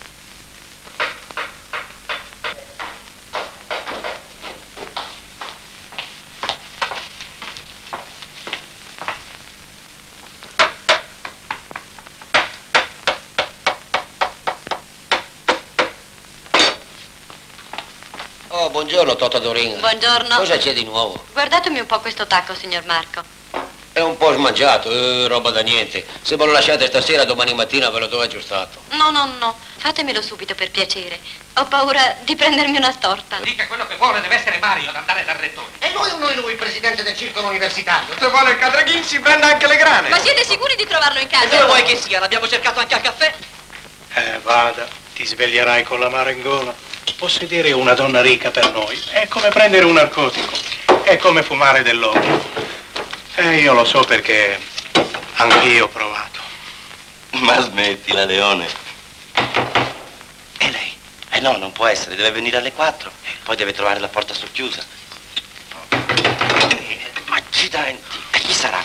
Oh, buongiorno, Tota Dorina. Buongiorno. Cosa c'è di nuovo? Guardatemi un po' questo tacco, signor Marco. È un po' smangiato, roba da niente. Se me lo lasciate stasera, domani mattina ve lo do aggiustato. No. Fatemelo subito, per piacere. Ho paura di prendermi una storta. Dica quello che vuole, deve essere Mario ad andare dal rettore. E lui, presidente del circolo universitario. Se vuole il Cadraghin si prenda anche le grane. Ma siete sicuri di trovarlo in casa? E dove vuoi che sia? L'abbiamo cercato anche al caffè. Vada, ti sveglierai con l'amaro in gola. Possedere una donna ricca per noi è come prendere un narcotico, è come fumare dell'olio. Io lo so perché anch'io ho provato. Ma smettila, Leone. E lei? No, non può essere, deve venire alle 4. Poi deve trovare la porta socchiusa. Accidenti. E chi sarà?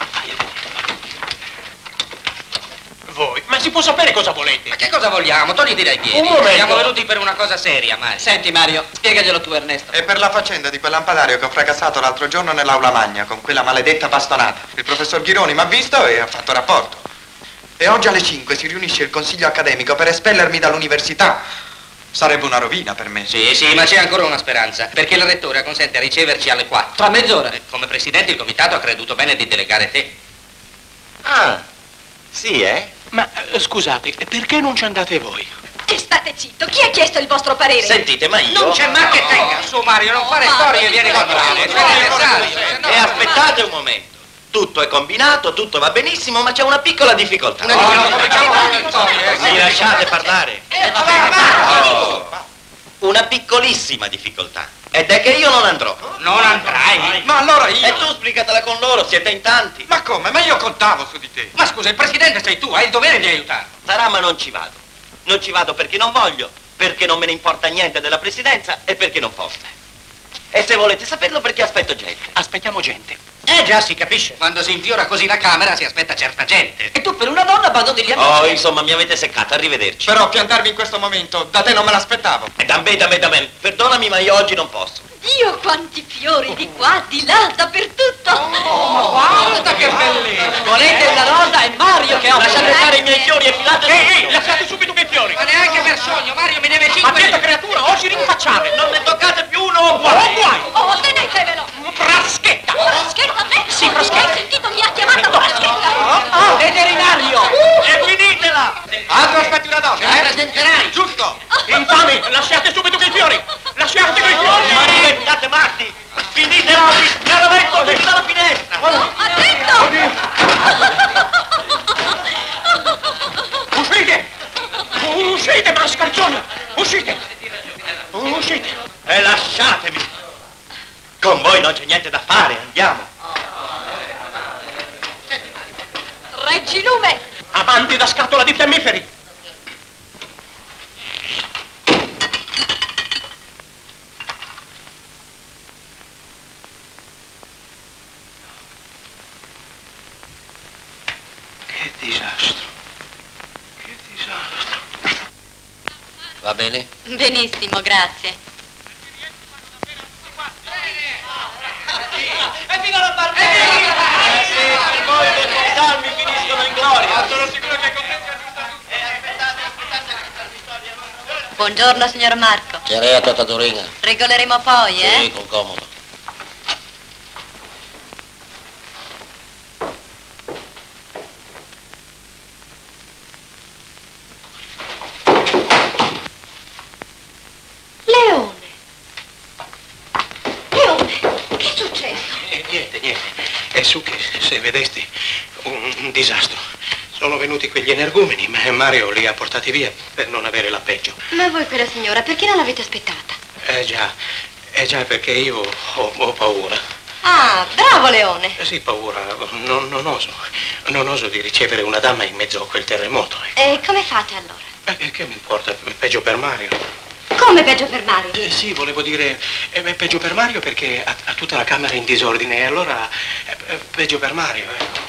Voi? Ma si può sapere cosa volete? Ma che cosa vogliamo? Togliti dai piedi. Un momento. Siamo venuti per una cosa seria, Mario. Senti, Mario, spiegaglielo tu, Ernesto. È per la faccenda di quel lampadario che ho fracassato l'altro giorno nell'aula magna con quella maledetta bastonata. Il professor Ghironi mi ha visto e ha fatto rapporto. E oggi alle 5 si riunisce il consiglio accademico per espellermi dall'università. Sarebbe una rovina per me. Sì, ma c'è ancora una speranza, perché il rettore consente a riceverci alle 4. Tra mezz'ora. Come presidente il comitato ha creduto bene di delegare te. Ah, sì, eh? Ma scusate, perché non ci andate voi? E state zitto, chi ha chiesto il vostro parere? Sentite, ma io... Non c'è ma che tenga. Su, Mario, non fare storie e vieni con noi. E aspettate un momento. Tutto è combinato, tutto va benissimo, ma c'è una piccola difficoltà. Mi lasciate parlare? Una piccolissima difficoltà. Ed è che io non andrò. Non andrai? Ma allora io... E tu splicatela con loro, siete in tanti. Ma come? Ma io contavo su di te. Ma scusa, il presidente sei tu, hai il dovere di aiutare. Sarà, ma non ci vado. Non ci vado perché non voglio, perché non me ne importa niente della presidenza e perché non posso. E se volete saperlo, perché aspetto gente. Aspettiamo gente. Già si capisce. Quando si infiora così la Camera si aspetta certa gente. E tu per una donna abbandoni gli amici. Oh, insomma, mi avete seccata, arrivederci. Però piantarmi in questo momento, da te non me l'aspettavo. Da me. Perdonami, ma io oggi non posso. Dio, quanti fiori di qua, di là, dappertutto. Guarda che bellezza. Volete una rosa? È Mario che offre. Lasciate stare i miei fiori e filate... Ehi, lasciate subito quei fiori. Ma neanche per sogno, Mario, mi deve Ma 5 questa creatura, o ci rinfacciate. Non ne toccate più uno o guai. Oh, tenetevelo. Fraschetta. Fraschetta a me? Sì, Fraschetta. Hai sentito? Mi ha chiamato Fraschetta. Veterinario. E finitela! Altro aspetti una donna, Ti presenterai. Giusto. Infami, lasciate subito quei fiori. Lasciate quei fiori. Ma diventate matti! Finitela oggi! Chiaramento, venite dalla finestra! Uscite, mascalzone! Uscite! E lasciatemi! Con voi non c'è niente da fare, andiamo! Leggi, lume! Avanti da scatola di fiammiferi! Che disastro. Che disastro. Va bene? Benissimo, grazie. Evviva la partita! Sì, per voi i salmi finiscono in gloria. Sono sicuro che Buongiorno, signor Marco. Cerea tutta Dorina. Regoleremo poi, eh? Sì, con comodo. Leone! Leone, che è successo? Niente. È su che, se vedesti, un disastro. Sono venuti quegli energumeni, ma Mario li ha portati via per non avere la peggio. Ma voi quella signora, perché non l'avete aspettata? Già, perché io ho paura. Ah, bravo Leone. Sì, paura. Non oso di ricevere una dama in mezzo a quel terremoto. E come fate allora? Che mi importa? Peggio per Mario. Come peggio per Mario? Sì, volevo dire, peggio per Mario perché ha tutta la camera in disordine, e allora peggio per Mario, ecco.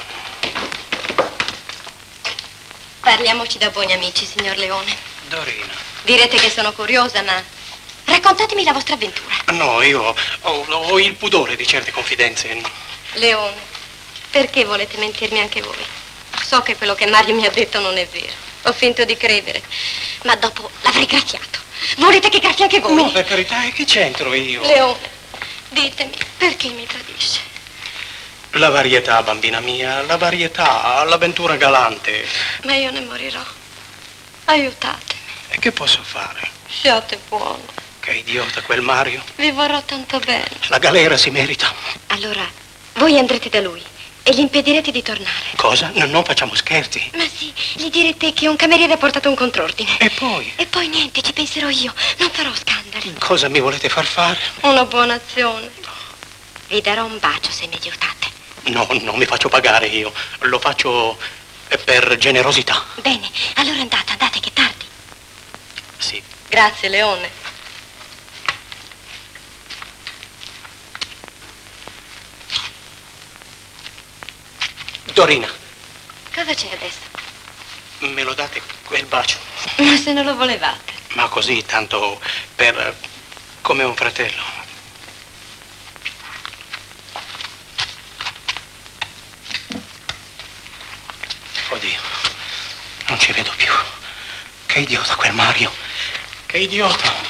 Parliamoci da buoni amici, signor Leone. Dorina. Direte che sono curiosa, ma raccontatemi la vostra avventura. No, io ho il pudore di certe confidenze. Leone, perché volete mentirmi anche voi? So che quello che Mario mi ha detto non è vero. Ho finto di credere, ma dopo l'avrei graffiato. Volete che graffi anche voi? No, per carità, e che c'entro io? Leone, ditemi, perché mi tradisce? La varietà, bambina mia, la varietà, l'avventura galante. Ma io ne morirò. Aiutatemi. E che posso fare? Siate buono. Che idiota quel Mario. Vi vorrò tanto bene. La galera si merita. Allora, voi andrete da lui e gli impedirete di tornare. Cosa? Non facciamo scherzi. Ma sì, gli direte che un cameriere ha portato un contrordine. E poi? E poi niente, ci penserò io. Non farò scandali. Cosa mi volete far fare? Una buona azione. Vi darò un bacio se mi aiutate. No, non mi faccio pagare io. Lo faccio per generosità. Bene, allora andate, che è tardi. Sì. Grazie, Leone. Dorina, Cosa c'è adesso? me lo date quel bacio? Ma se non lo volevate. Ma così, tanto per... come un fratello. Oddio, non ci vedo più. Che idiota quel Mario. Che idiota.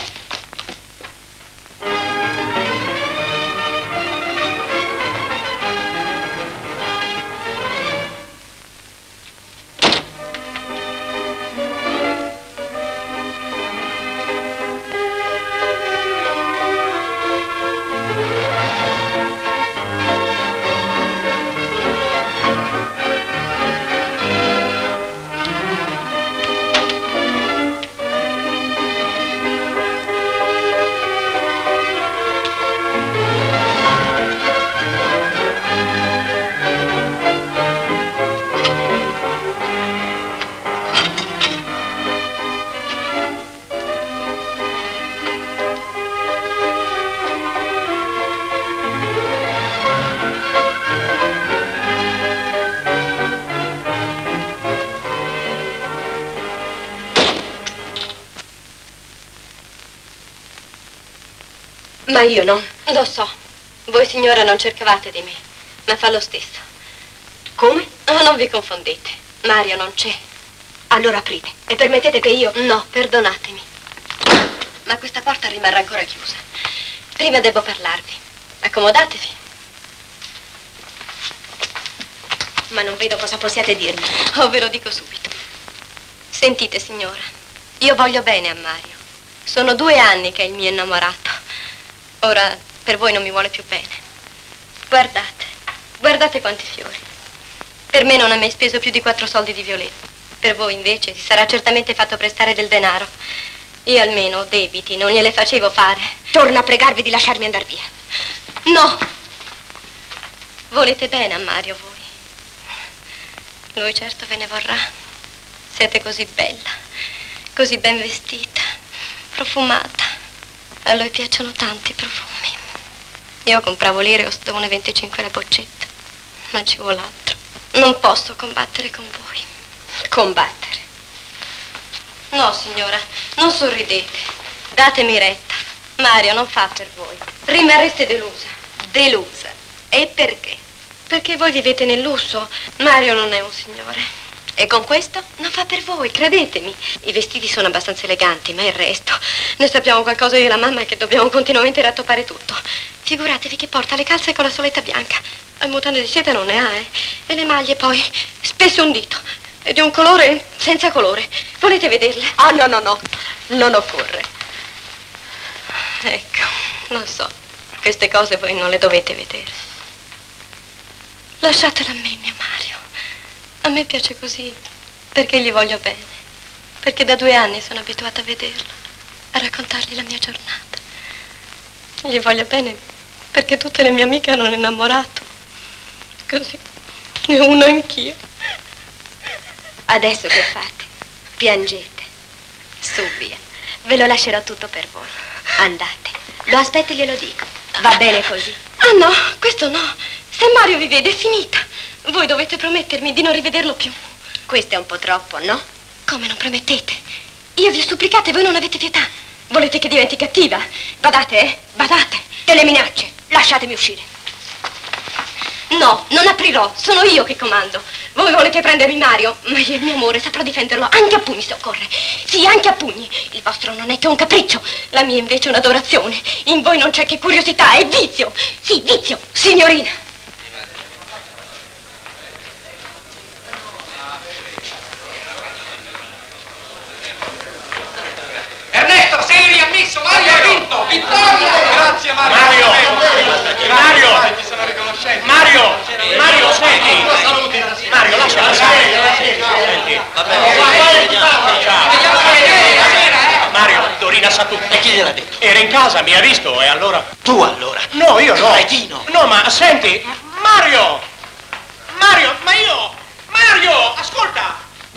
Ma io no. Lo so. Voi, signora, non cercavate di me, ma fa lo stesso. Come? Oh, non vi confondete. Mario non c'è. Allora aprite e permettete che io... No, perdonatemi. Ma questa porta rimarrà ancora chiusa. Prima devo parlarvi. Accomodatevi. Ma non vedo cosa possiate dirmi. Oh, ve lo dico subito. Sentite, signora, io voglio bene a Mario. Sono 2 anni che è il mio innamorato. Ora, per voi non mi vuole più bene. Guardate quanti fiori. Per me non ha mai speso più di 4 soldi di violetta. Per voi, invece, si sarà certamente fatto prestare del denaro. Io almeno debiti non gliele facevo fare. Torno a pregarvi di lasciarmi andare via. No! Volete bene a Mario, voi. Lui certo ve ne vorrà. Siete così bella, così ben vestita, profumata. A lui piacciono tanti profumi. Io compravo l'Ireos da 1,25 la boccetta, ma ci vuole altro. Non posso combattere con voi. Combattere? No, signora, non sorridete. Datemi retta. Mario non fa per voi. Rimarreste delusa. Delusa. E perché? Perché voi vivete nel lusso. Mario non è un signore. E con questo non fa per voi, credetemi. I vestiti sono abbastanza eleganti, ma il resto... Ne sappiamo qualcosa io e la mamma che dobbiamo continuamente rattoppare tutto. Figuratevi che porta le calze con la soletta bianca. Le mutande di seta non ne ha, E le maglie poi, spesso un dito. E di un colore senza colore. Volete vederle? Ah, no, non occorre. Ecco, lo so. Queste cose voi non le dovete vedere. Lasciatela a me, mio Mario. A me piace così, perché gli voglio bene. Perché da 2 anni sono abituata a vederlo, a raccontargli la mia giornata. Gli voglio bene perché tutte le mie amiche hanno innamorato. Così ne ho uno anch'io. Adesso che fate? Piangete. Su, via. Ve lo lascerò tutto per voi. Andate. Lo aspetto e glielo dico. Va bene così? Ah no, questo no. Se Mario vi vede è finita. Voi dovete promettermi di non rivederlo più. Questo è un po' troppo, no? Come non promettete? Io vi ho supplicato e voi non avete pietà. Volete che diventi cattiva? Badate, badate. Delle minacce. Lasciatemi uscire. No, non aprirò. Sono io che comando. Voi volete prendermi Mario? Ma io il mio amore saprò difenderlo anche a pugni se occorre. Sì, anche a pugni. Il vostro non è che un capriccio. La mia invece è un'adorazione. In voi non c'è che curiosità, è vizio. Sì, vizio, signorina. Ernesto, sei riammesso, Mario ha vinto! Vittoria! Grazie Mario! Mario, senti! Mario, lascia stare! Mario, Dorina sa tutto. E chi gliel'ha detto? Era in casa, mi ha visto, e allora... Tu allora? No, io no! Cretino! No, ma senti, Mario, ma io... Mario, ascolta!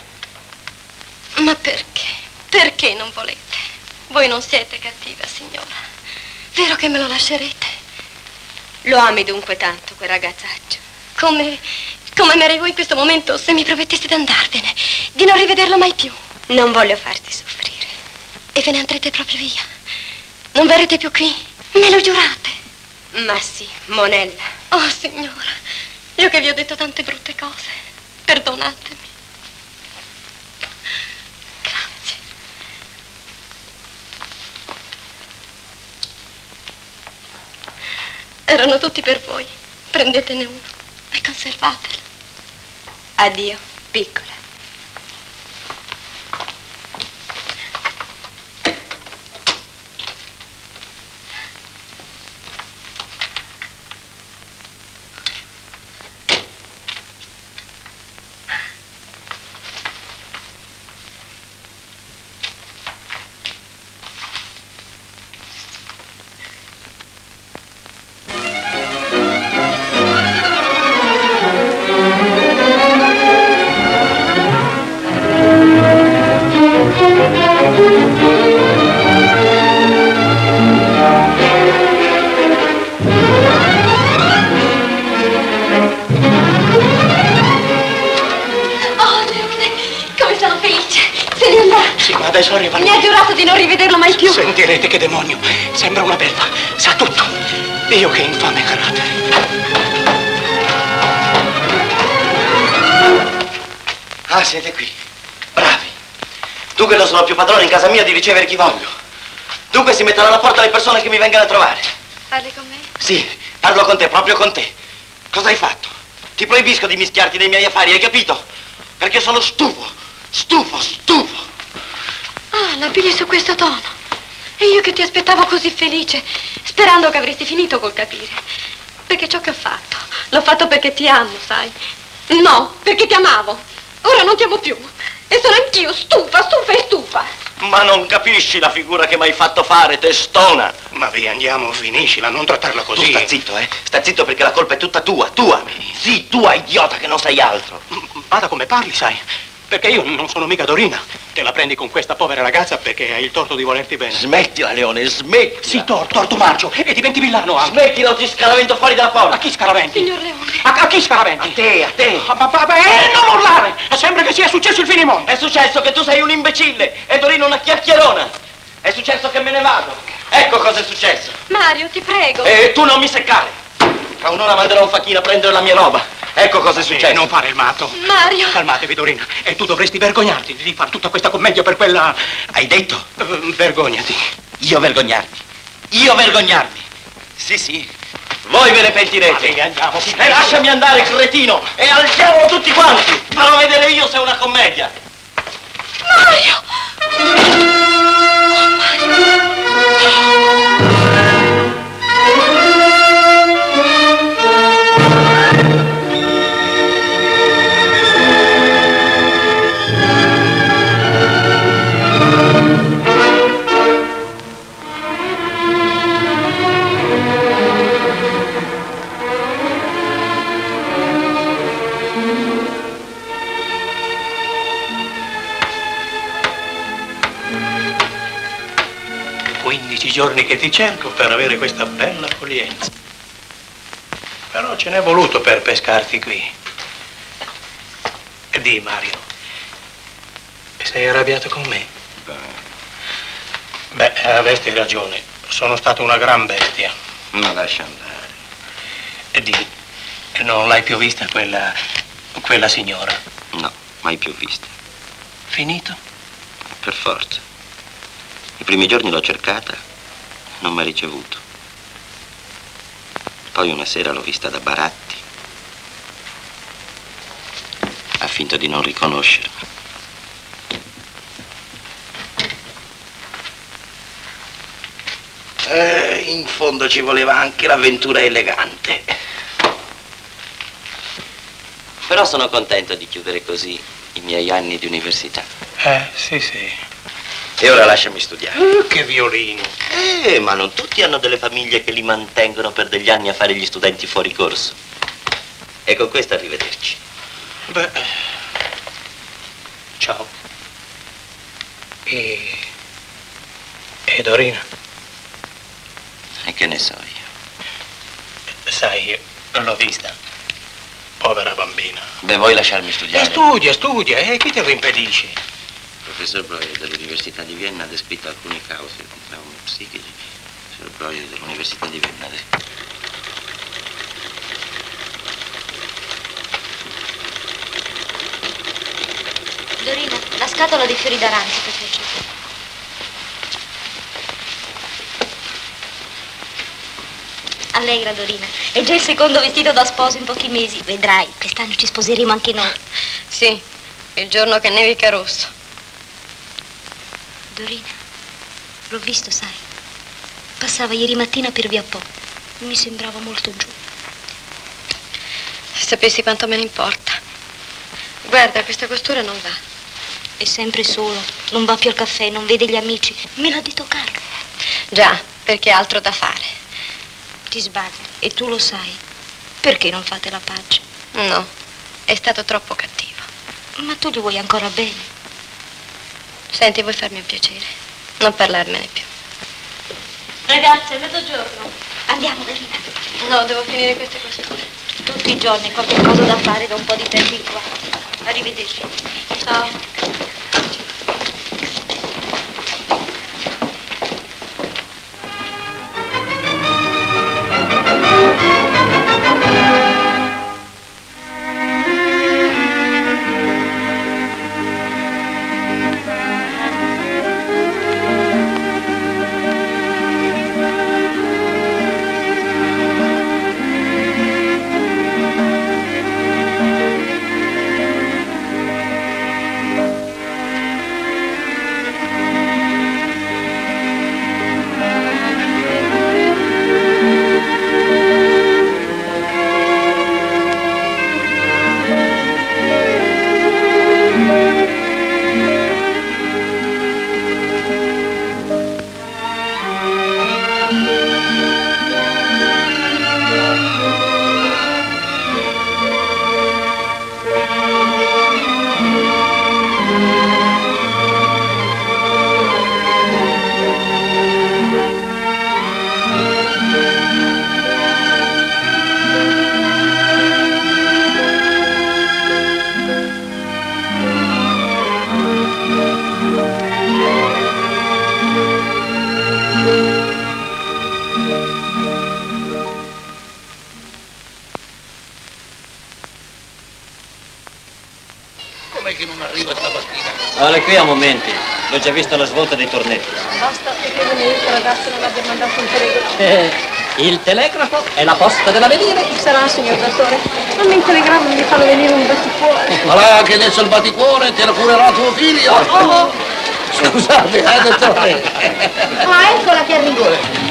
Ma perché? Perché non volete? Voi non siete cattiva, signora. Vero che me lo lascerete? Lo ami dunque tanto, quel ragazzaccio? Come amerei in questo momento se mi prometteste di andarvene, di non rivederlo mai più. Non voglio farti soffrire. E ve ne andrete proprio via? Non verrete più qui? Me lo giurate? Ma sì, monella. Oh, signora, io che vi ho detto tante brutte cose, perdonatemi. Grazie. Erano tutti per voi. Prendetene uno e conservatelo. Addio, piccola. Adesso arriva. Mi ha giurato di non rivederlo mai più. Sentirete che demonio. Sembra una belva. Sa tutto. Dio che infame carattere. Ah, siete qui. Bravi. Dunque non sono più padrone in casa mia di ricevere chi voglio. Dunque si mettono alla porta le persone che mi vengono a trovare. Parli con me? Sì, parlo con te, proprio con te. Cosa hai fatto? Ti proibisco di mischiarti nei miei affari, hai capito? Perché sono stufo. Ah, la pigli su questo tono. E io che ti aspettavo così felice, sperando che avresti finito col capire. Perché ciò che ho fatto, l'ho fatto perché ti amo, sai? No, perché ti amavo. Ora non ti amo più. E sono anch'io stufa. Ma non capisci la figura che mi hai fatto fare, testona. Ma via, andiamo, finiscila, non trattarla così. Tu sta zitto, Sta zitto perché la colpa è tutta tua. Sì, tua, idiota, che non sei altro. Bada come parli, sai. Perché io non sono mica Dorina. Te la prendi con questa povera ragazza perché hai il torto di volerti bene. Smettila, Leone, smettila. Sì, torto marcio. E diventi villano anche. Smettila o ti scaravento fuori dalla porta. A chi scaraventi? Signor Leone. A chi scaraventi? A te. Non urlare! Sembra che sia successo il finimondo. È successo che tu sei un imbecille e Dorina una chiacchierona. È successo che me ne vado. Ecco cosa è successo. Mario, ti prego. E tu non mi seccare. Fra un'ora manderò un facchino a prendere la mia roba. Ecco cosa è successo. Non fare il matto. Mario. Calmatevi, Dorina. E tu dovresti vergognarti di fare tutta questa commedia per quella... Hai detto? Vergognati. Io vergognarmi. Sì. Voi ve ne pentirete. Andiamo. E lasciami andare, cretino. E al diavolo tutti quanti. Farò vedere io se è una commedia. Mario! Giorni che ti cerco per avere questa bella accoglienza. Però ce n'è voluto per pescarti qui. E di, Mario, sei arrabbiato con me? Beh, avresti ragione. Sono stato una gran bestia. Ma lascia andare. E di, non l'hai più vista quella signora? No, mai più vista. Finito? Per forza. I primi giorni l'ho cercata. Non mi ha ricevuto. Poi una sera l'ho vista da Baratti. Ha finto di non riconoscermi. In fondo ci voleva anche l'avventura elegante. Però sono contento di chiudere così i miei anni di università. Sì. E ora lasciami studiare. Che violino. Ma non tutti hanno delle famiglie che li mantengono per degli anni a fare gli studenti fuori corso. E con questo arrivederci. Beh, ciao. E Dorina? E che ne so io? Sai, io non l'ho vista. Povera bambina. Beh, vuoi lasciarmi studiare? Studia. E chi te lo impedisce? Il professor Breuer dell'Università di Vienna ha descritto alcune cause di traumi psichici. Il professor Breuer dell'Università di Vienna ha descritto... Dorina, la scatola dei fiori d'arancio, per piacere. Allegra, Dorina. È già il secondo vestito da sposo in pochi mesi. Vedrai, quest'anno ci sposeremo anche noi. Sì, il giorno che nevica rosso. Dorina, l'ho visto, sai. Passava ieri mattina per via Po. Mi sembrava molto giù. Sapessi quanto me ne importa. Guarda, questa costura non va. È sempre solo, non va più al caffè, non vede gli amici. Me l'ha detto Carlo. Già, perché ha altro da fare. Ti sbagli, e tu lo sai. Perché non fate la pace? No, è stato troppo cattivo. Ma tu gli vuoi ancora bene. Senti, vuoi farmi un piacere? Non parlarmene più. Ragazze, è mezzogiorno. Andiamo, Dorina. No, devo finire queste costure. Tutti i giorni qualche cosa da fare da un po' di tempo in qua. Arrivederci. Ciao. Com'è che non arriva stamattina? Vale qui a momenti. L'ho già visto alla svolta dei tornetti. Basta che questo ragazzo non abbia mandato un telegrafo. Il telegrafo è la posta dell'avvenire. Chi sarà, signor dottore? A me in telegramma mi fanno venire un batticuore. Ma là, che adesso il batticuore te lo curerà tuo figlio. Scusate, dottore. Ah, eccola che arriva.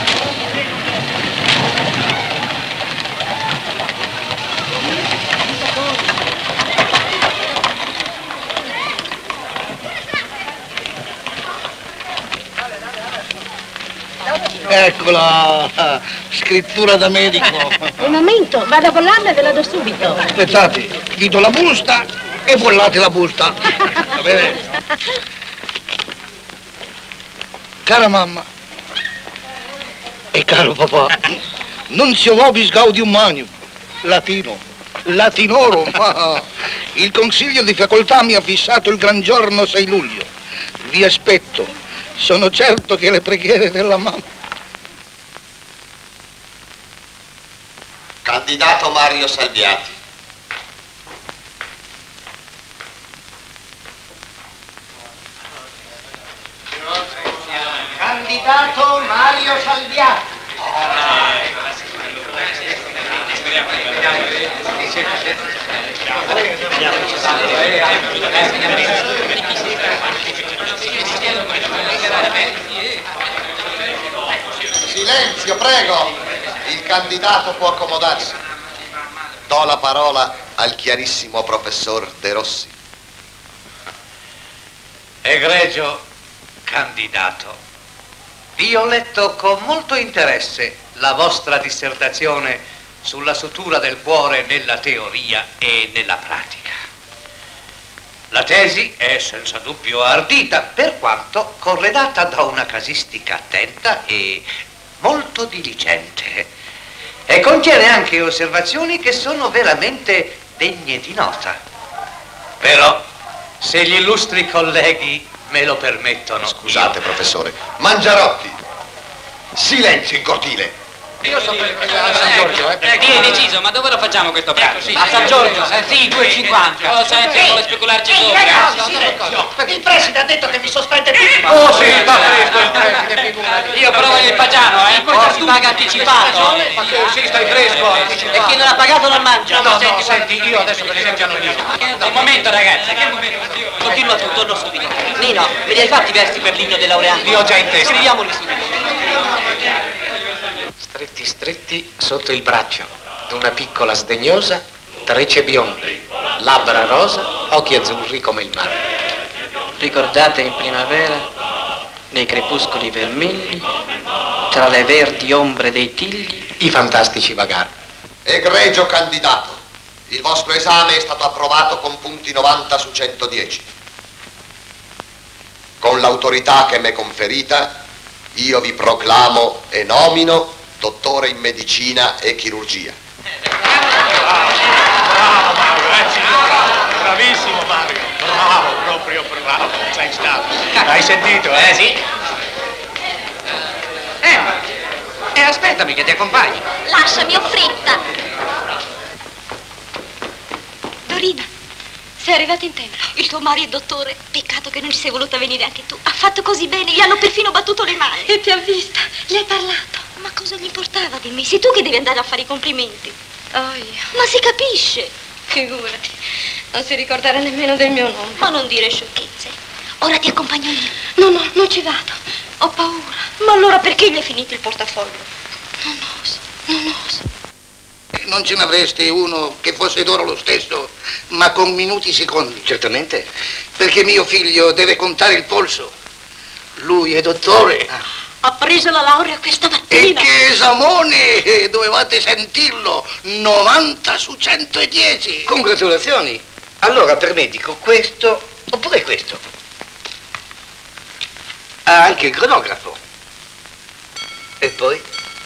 Eccola, scrittura da medico. Un momento, vado a bollarla e ve la do subito. Aspettate, gli do la busta e bollate la busta. Va bene? Cara mamma e caro papà, nuncio vobis gaudium manium, latino, latinorum. Il consiglio di facoltà mi ha fissato il gran giorno 6 luglio. Vi aspetto, sono certo che le preghiere della mamma. Candidato Mario Salviati. Candidato Mario Salviati. Silenzio, prego. Il candidato può accomodarsi. Do la parola al chiarissimo professor De Rossi. Egregio candidato, vi ho letto con molto interesse la vostra dissertazione sulla sutura del cuore nella teoria e nella pratica. La tesi è senza dubbio ardita, per quanto corredata da una casistica attenta e molto diligente. E contiene anche osservazioni che sono veramente degne di nota. Però, se gli illustri colleghi me lo permettono. Scusate, professore. Mangiarotti, silenzio in cortile. Io so per a San Giorgio, È deciso, ma dove lo facciamo questo pranzo? Sì, A San Giorgio? Sì, 2,50. Oh, senti, vuole specularci sopra. Ragazzi, silenzio! Il preside ha detto che mi sospende tutto. Oh sì, va fresco il preside, figurati. Io però voglio il pagiano, Poi si paga anticipato. Sì, stai fresco, anticipato. E chi non ha pagato non mangia. No, senti, io adesso per esempio non io. Un momento, ragazzi, che momento? Continua tu, torno subito. Nino, me li hai fatti i versi per l'inno dei laureati? Li ho già in testa. Scriviamoli subito. Stretti stretti sotto il braccio d'una piccola sdegnosa, trecce bionde, labbra rosa, occhi azzurri come il mare. Ricordate in primavera, nei crepuscoli vermigli, tra le verdi ombre dei tigli, i fantastici vagari. Egregio candidato, il vostro esame è stato approvato con punti 90 su 110. Con l'autorità che mi è conferita, io vi proclamo e nomino dottore in medicina e chirurgia. Bravo Mario, bravissimo Mario, bravo, proprio bravo, sei stato. Hai sentito, eh? Sì. Aspettami che ti accompagni. Lasciami, ho fretta. Dorina, sei arrivata in tempo. Il tuo Mario è dottore. Peccato che non ci sei voluta venire anche tu. Ha fatto così bene, gli hanno perfino battuto le mani. E ti ha vista, gli hai parlato. Ma cosa gli importava di me? Sei tu che devi andare a fare i complimenti. Oh, io. Ma si capisce. Figurati, non si ricorderà nemmeno del mio nome. Ma non dire sciocchezze. Ora ti accompagno io. No, non ci vado. Ho paura. Ma allora perché gli è finito il portafoglio? Non oso. Non ce n'avreste uno che fosse d'oro lo stesso, ma con minuti secondi. Certamente. Perché mio figlio deve contare il polso. Lui è dottore. Ha preso la laurea questa E mattina. che esamone! Dovevate sentirlo! 90 su 110! Congratulazioni. Allora per medico questo oppure questo. Ha anche il cronografo. E poi?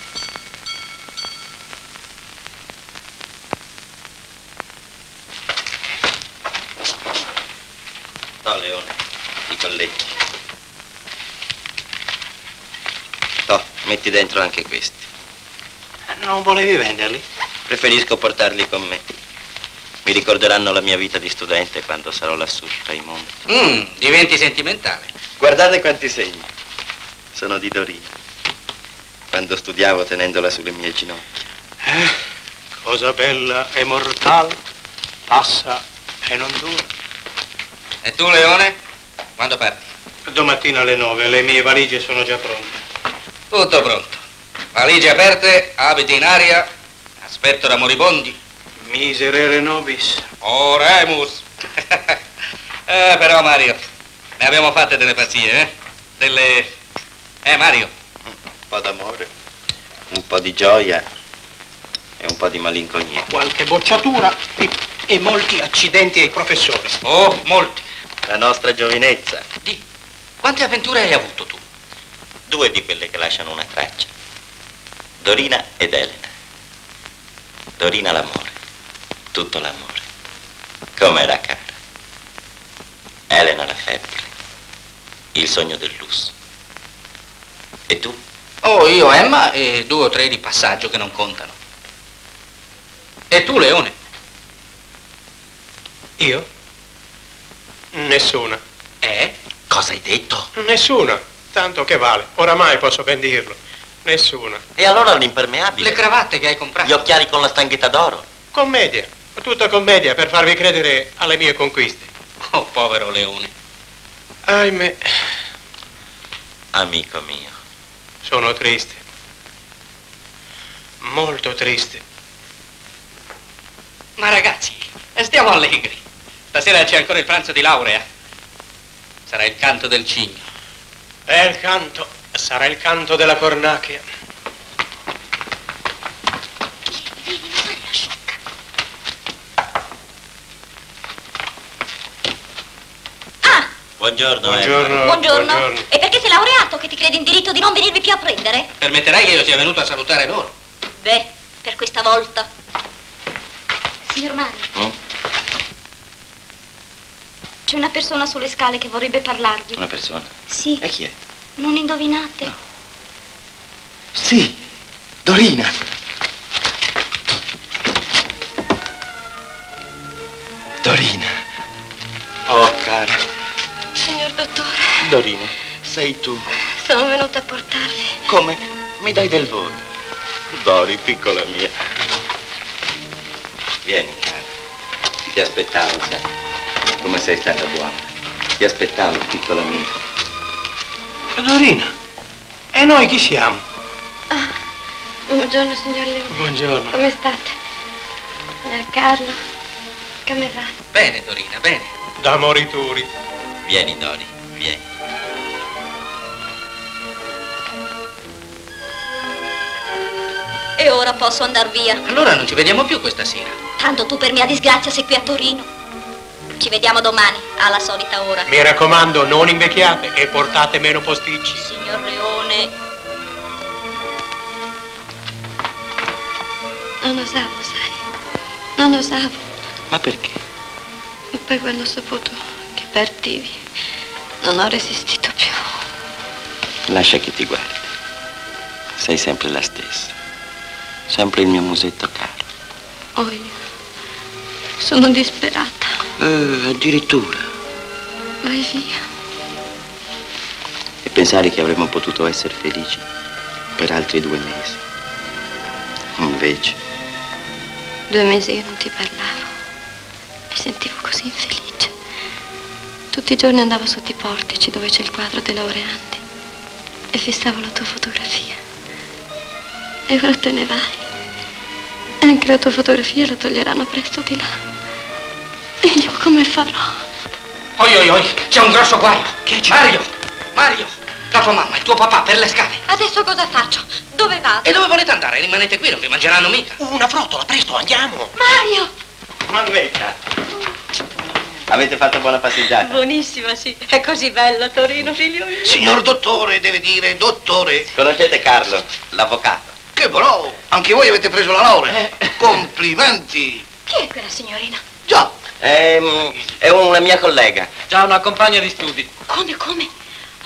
No, Leone, i colleghi. No, Metti dentro anche questi. Non volevi venderli? Preferisco portarli con me. Mi ricorderanno la mia vita di studente quando sarò lassù tra i monti. Diventi sentimentale. Guardate quanti segni. Sono di Dorina. Quando studiavo tenendola sulle mie ginocchia. Cosa bella e mortale, passa e non dura. E tu, Leone? Quando parti? Domattina alle 9, le mie valigie sono già pronte. Tutto pronto. Valigie aperte, abiti in aria. Aspetto da moribondi. Miserere nobis. Oremus. Però, Mario, ne abbiamo fatte delle pazzie, eh? Mario? Un po' d'amore, un po' di gioia e un po' di malinconia. Qualche bocciatura e molti accidenti ai professori. Oh, molti. La nostra giovinezza. Quante avventure hai avuto tu? 2 di quelle che lasciano una traccia. Dorina ed Elena. Dorina l'amore, tutto l'amore, com'era cara. Elena la febbre, il sogno del lusso. E tu? Oh, io, Emma e 2 o 3 di passaggio che non contano. E tu, Leone? Io? Nessuna. Cosa hai detto? Nessuna. Tanto che vale. Oramai posso ben dirlo. Nessuna. E allora l'impermeabile? Le cravatte che hai comprato? Gli occhiali con la stanghetta d'oro? Commedia. Tutta commedia per farvi credere alle mie conquiste. Oh, povero Leone. Ahimè. Amico mio. Sono triste. Molto triste. Ma ragazzi, stiamo allegri. Stasera c'è ancora il pranzo di laurea. Sarà il canto del cigno. È il canto. Sarà il canto della cornacchia. Buongiorno, Buongiorno. Buongiorno. E perché sei laureato che ti credi in diritto di non venirmi più a prendere? Permetterai che io sia venuto a salutare loro? Beh, per questa volta. Signor Mario. C'è una persona sulle scale che vorrebbe parlarvi. Una persona? Sì. E chi è? Non indovinate? No. Sì, Dorina. Dorina. Oh, cara. Signor dottore. Dorina, sei tu. Sono venuta a portarvi. Come? Mi dai del voi? Dori, piccola mia. Vieni, cara. Ti aspettavo, sai. Come sei stata buona. Ti aspettavo, piccola mia. Dorina, e noi chi siamo? Buongiorno, signor Leone. Buongiorno. Come state? Signor Carlo, come va? Bene, Dorina, bene. Da morituri. Vieni, Dori, vieni. E ora posso andar via. Allora non ci vediamo più questa sera. Tanto tu per mia disgrazia sei qui a Torino. Ci vediamo domani, alla solita ora. Mi raccomando, non invecchiate e portate meno posticci. Signor Leone. Non osavo, sai. Non osavo. Ma perché? E poi quando ho saputo che partivi, non ho resistito più. Lascia che ti guardi. Sei sempre la stessa. Sempre il mio musetto caro. Oh, io sono disperata. Addirittura. Vai via. E pensare che avremmo potuto essere felici per altri 2 mesi. Invece. 2 mesi io non ti parlavo. Mi sentivo così infelice. Tutti i giorni andavo sotto i portici dove c'è il quadro dei laureandi e fissavo la tua fotografia. E ora te ne vai. E anche la tua fotografia la toglieranno presto di là. E io come farò? Oi, c'è un grosso guaio. Che c'è? Mario, la tua mamma e tuo papà per le scale. Adesso cosa faccio? Dove vado? E dove volete andare? Rimanete qui, non vi mangeranno mica. Una frottola, presto, andiamo. Mario! Manuetta. Avete fatto buona passeggiata? Buonissima, sì. È così bella Torino, figlio mio. Signor dottore, deve dire dottore. Conoscete Carlo, l'avvocato? Che bravo! Anche voi avete preso la laurea. Complimenti. Chi è quella signorina? Già. È una mia collega. Già una compagna di studi. Come?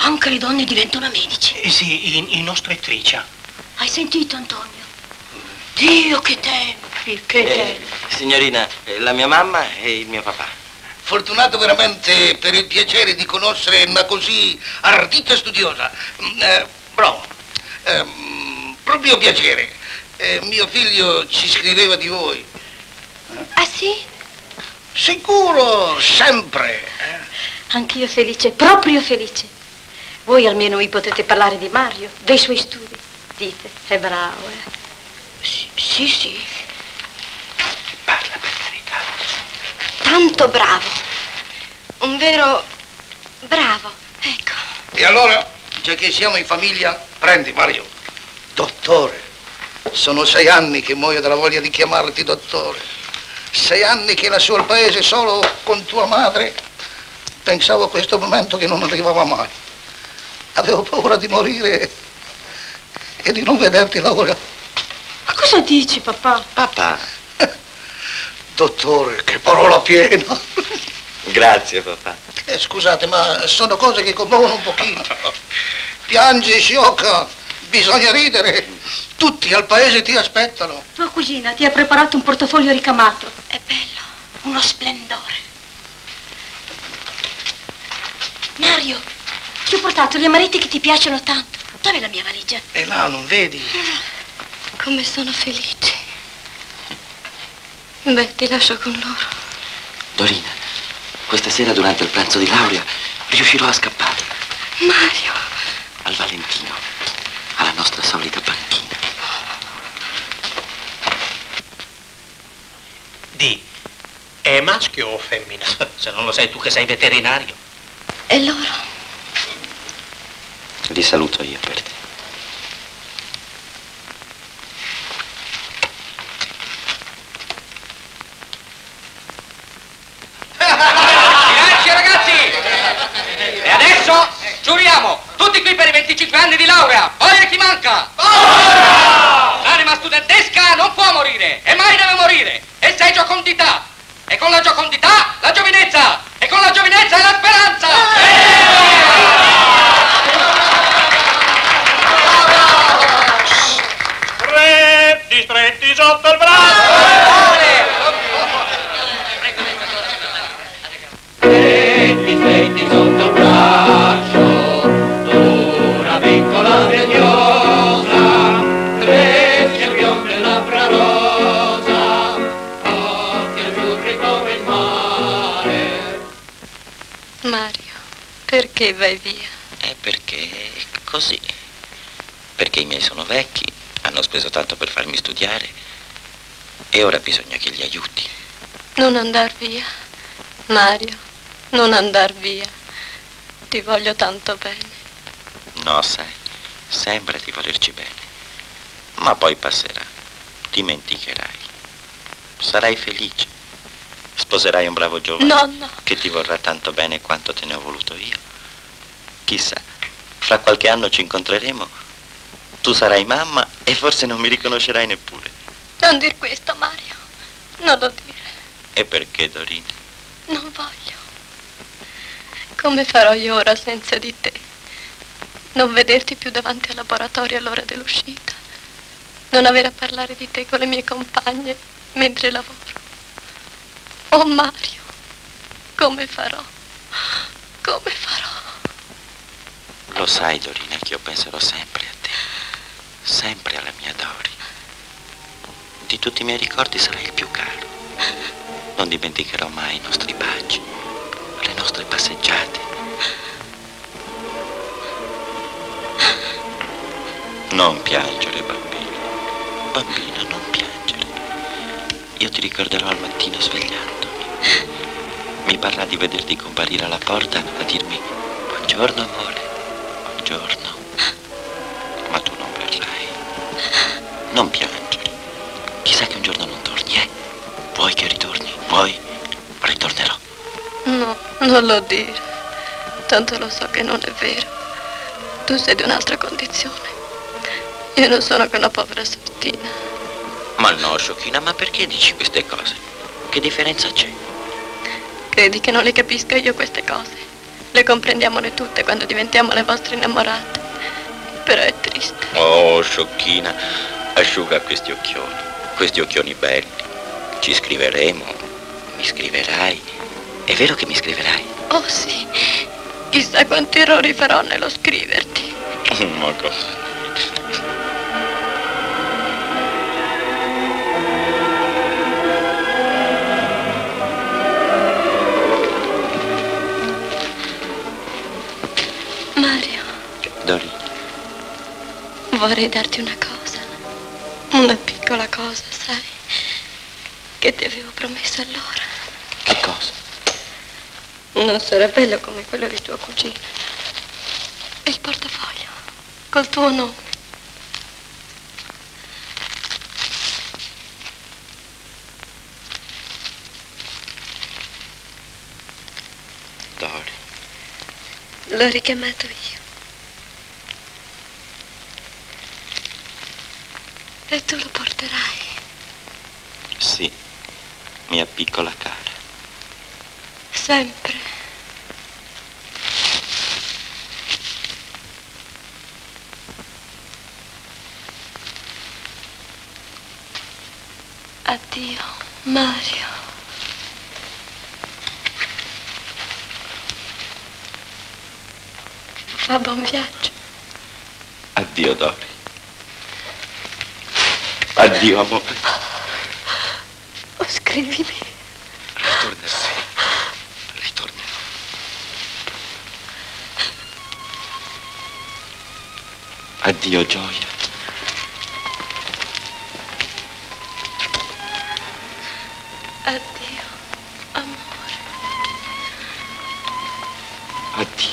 Anche le donne diventano medici. Sì, in ostetricia. Hai sentito, Antonio? Dio, che tempi, che tempi. Signorina, la mia mamma e il mio papà. Fortunato veramente per il piacere di conoscere una così ardita e studiosa. Bravo. Proprio piacere. Mio figlio ci scriveva di voi. Ah, sì? Sicuro, sempre. Anch'io felice, proprio felice. Voi almeno mi potete parlare di Mario, dei suoi studi. Dite, è bravo, Sì, sì. Parla, per carità. Tanto bravo. Un vero bravo, ecco. E allora, già che siamo in famiglia, prendi Mario. Dottore, sono 6 anni che muoio dalla voglia di chiamarti dottore. 6 anni che lassù al paese solo con tua madre pensavo a questo momento che non arrivava mai. Avevo paura di morire e di non vederti laureato. Ma cosa dici, papà? Papà. Dottore, che parola piena. Grazie, papà. Scusate, ma sono cose che commuovono un pochino. Piange, sciocca, bisogna ridere. Tutti al paese ti aspettano. Tua cugina ti ha preparato un portafoglio ricamato. È bello, uno splendore. Mario, ti ho portato gli amaretti che ti piacciono tanto. Dov'è la mia valigia? E là, non vedi? Come sono felice. Beh, ti lascio con loro. Dorina, questa sera durante il pranzo di laurea riuscirò a scappare. Mario. Al Valentino, alla nostra solita panchina. Di, è maschio o femmina? Se non lo sai tu che sei veterinario. E loro? Li saluto io per te. Silenzio, ragazzi! E adesso giuriamo, tutti qui per i 25 anni di laurea. Poi chi manca? L'anima studentesca non può morire e mai deve morire. Essa è giocondità. E con la giocondità la giovinezza. E con la giovinezza è la speranza. Stretti, stretti sotto il braccio. Stretti, stretti sotto il braccio, una piccola sdegnosa, trecce bionde labbra rosa, occhi azzurri come il mare. Mario, perché vai via? Perché così. Perché i miei sono vecchi, hanno speso tanto per farmi studiare e ora bisogna che li aiuti. Non andar via, Mario, non andar via. Ti voglio tanto bene. No, sai, sembra di volerci bene, ma poi passerà, dimenticherai, sarai felice, sposerai un bravo giovane No. che ti vorrà tanto bene quanto te ne ho voluto io. Chissà, fra qualche anno ci incontreremo, tu sarai mamma e forse non mi riconoscerai neppure. Non dir questo, Mario, non lo dire. E perché, Dorina? Non voglio. Come farò io ora senza di te? Non vederti più davanti al laboratorio all'ora dell'uscita. Non avere a parlare di te con le mie compagne mentre lavoro. Oh Mario, come farò? Come farò? Lo sai, Dorina, che io penserò sempre a te, sempre alla mia Dori. Di tutti i miei ricordi sarai il più caro. Non dimenticherò mai i nostri baci, le nostre passeggiate. Non piangere, bambino. Bambino, non piangere. Io ti ricorderò al mattino svegliandomi. Mi parrà di vederti comparire alla porta a dirmi buongiorno, amore, buongiorno. Ma tu non verrai. Non piangere. Chissà che un giorno non torni, eh? Vuoi che ritorni? Vuoi? Ritornerò. No, non lo dire. Tanto lo so che non è vero. Tu sei di un'altra condizione. Io non sono che una povera sottina. Ma no, sciocchina, ma perché dici queste cose? Che differenza c'è? Credi che non le capisca io queste cose? Le comprendiamole tutte quando diventiamo le vostre innamorate. Però è triste. Oh, sciocchina, asciuga questi occhioni belli. Ci scriveremo, mi scriverai. È vero che mi scriverai? Oh sì, chissà quanti errori farò nello scriverti. Ma cosa? Mario. Dori. Vorrei darti una cosa. Una piccola cosa, sai? Che ti avevo promesso allora. Che cosa? Non sarà bello come quello di tuo cugino. È il portafoglio col tuo nome. Dori. L'ho richiamato io. E tu lo porterai. Sì, mia piccola cara. Sempre. Addio, Mario. Fa buon viaggio. Addio, Dori. Addio, amore. Oh, scrivimi. Ritornerò. Ritornerò. Addio, gioia. Addio, amore. Addio.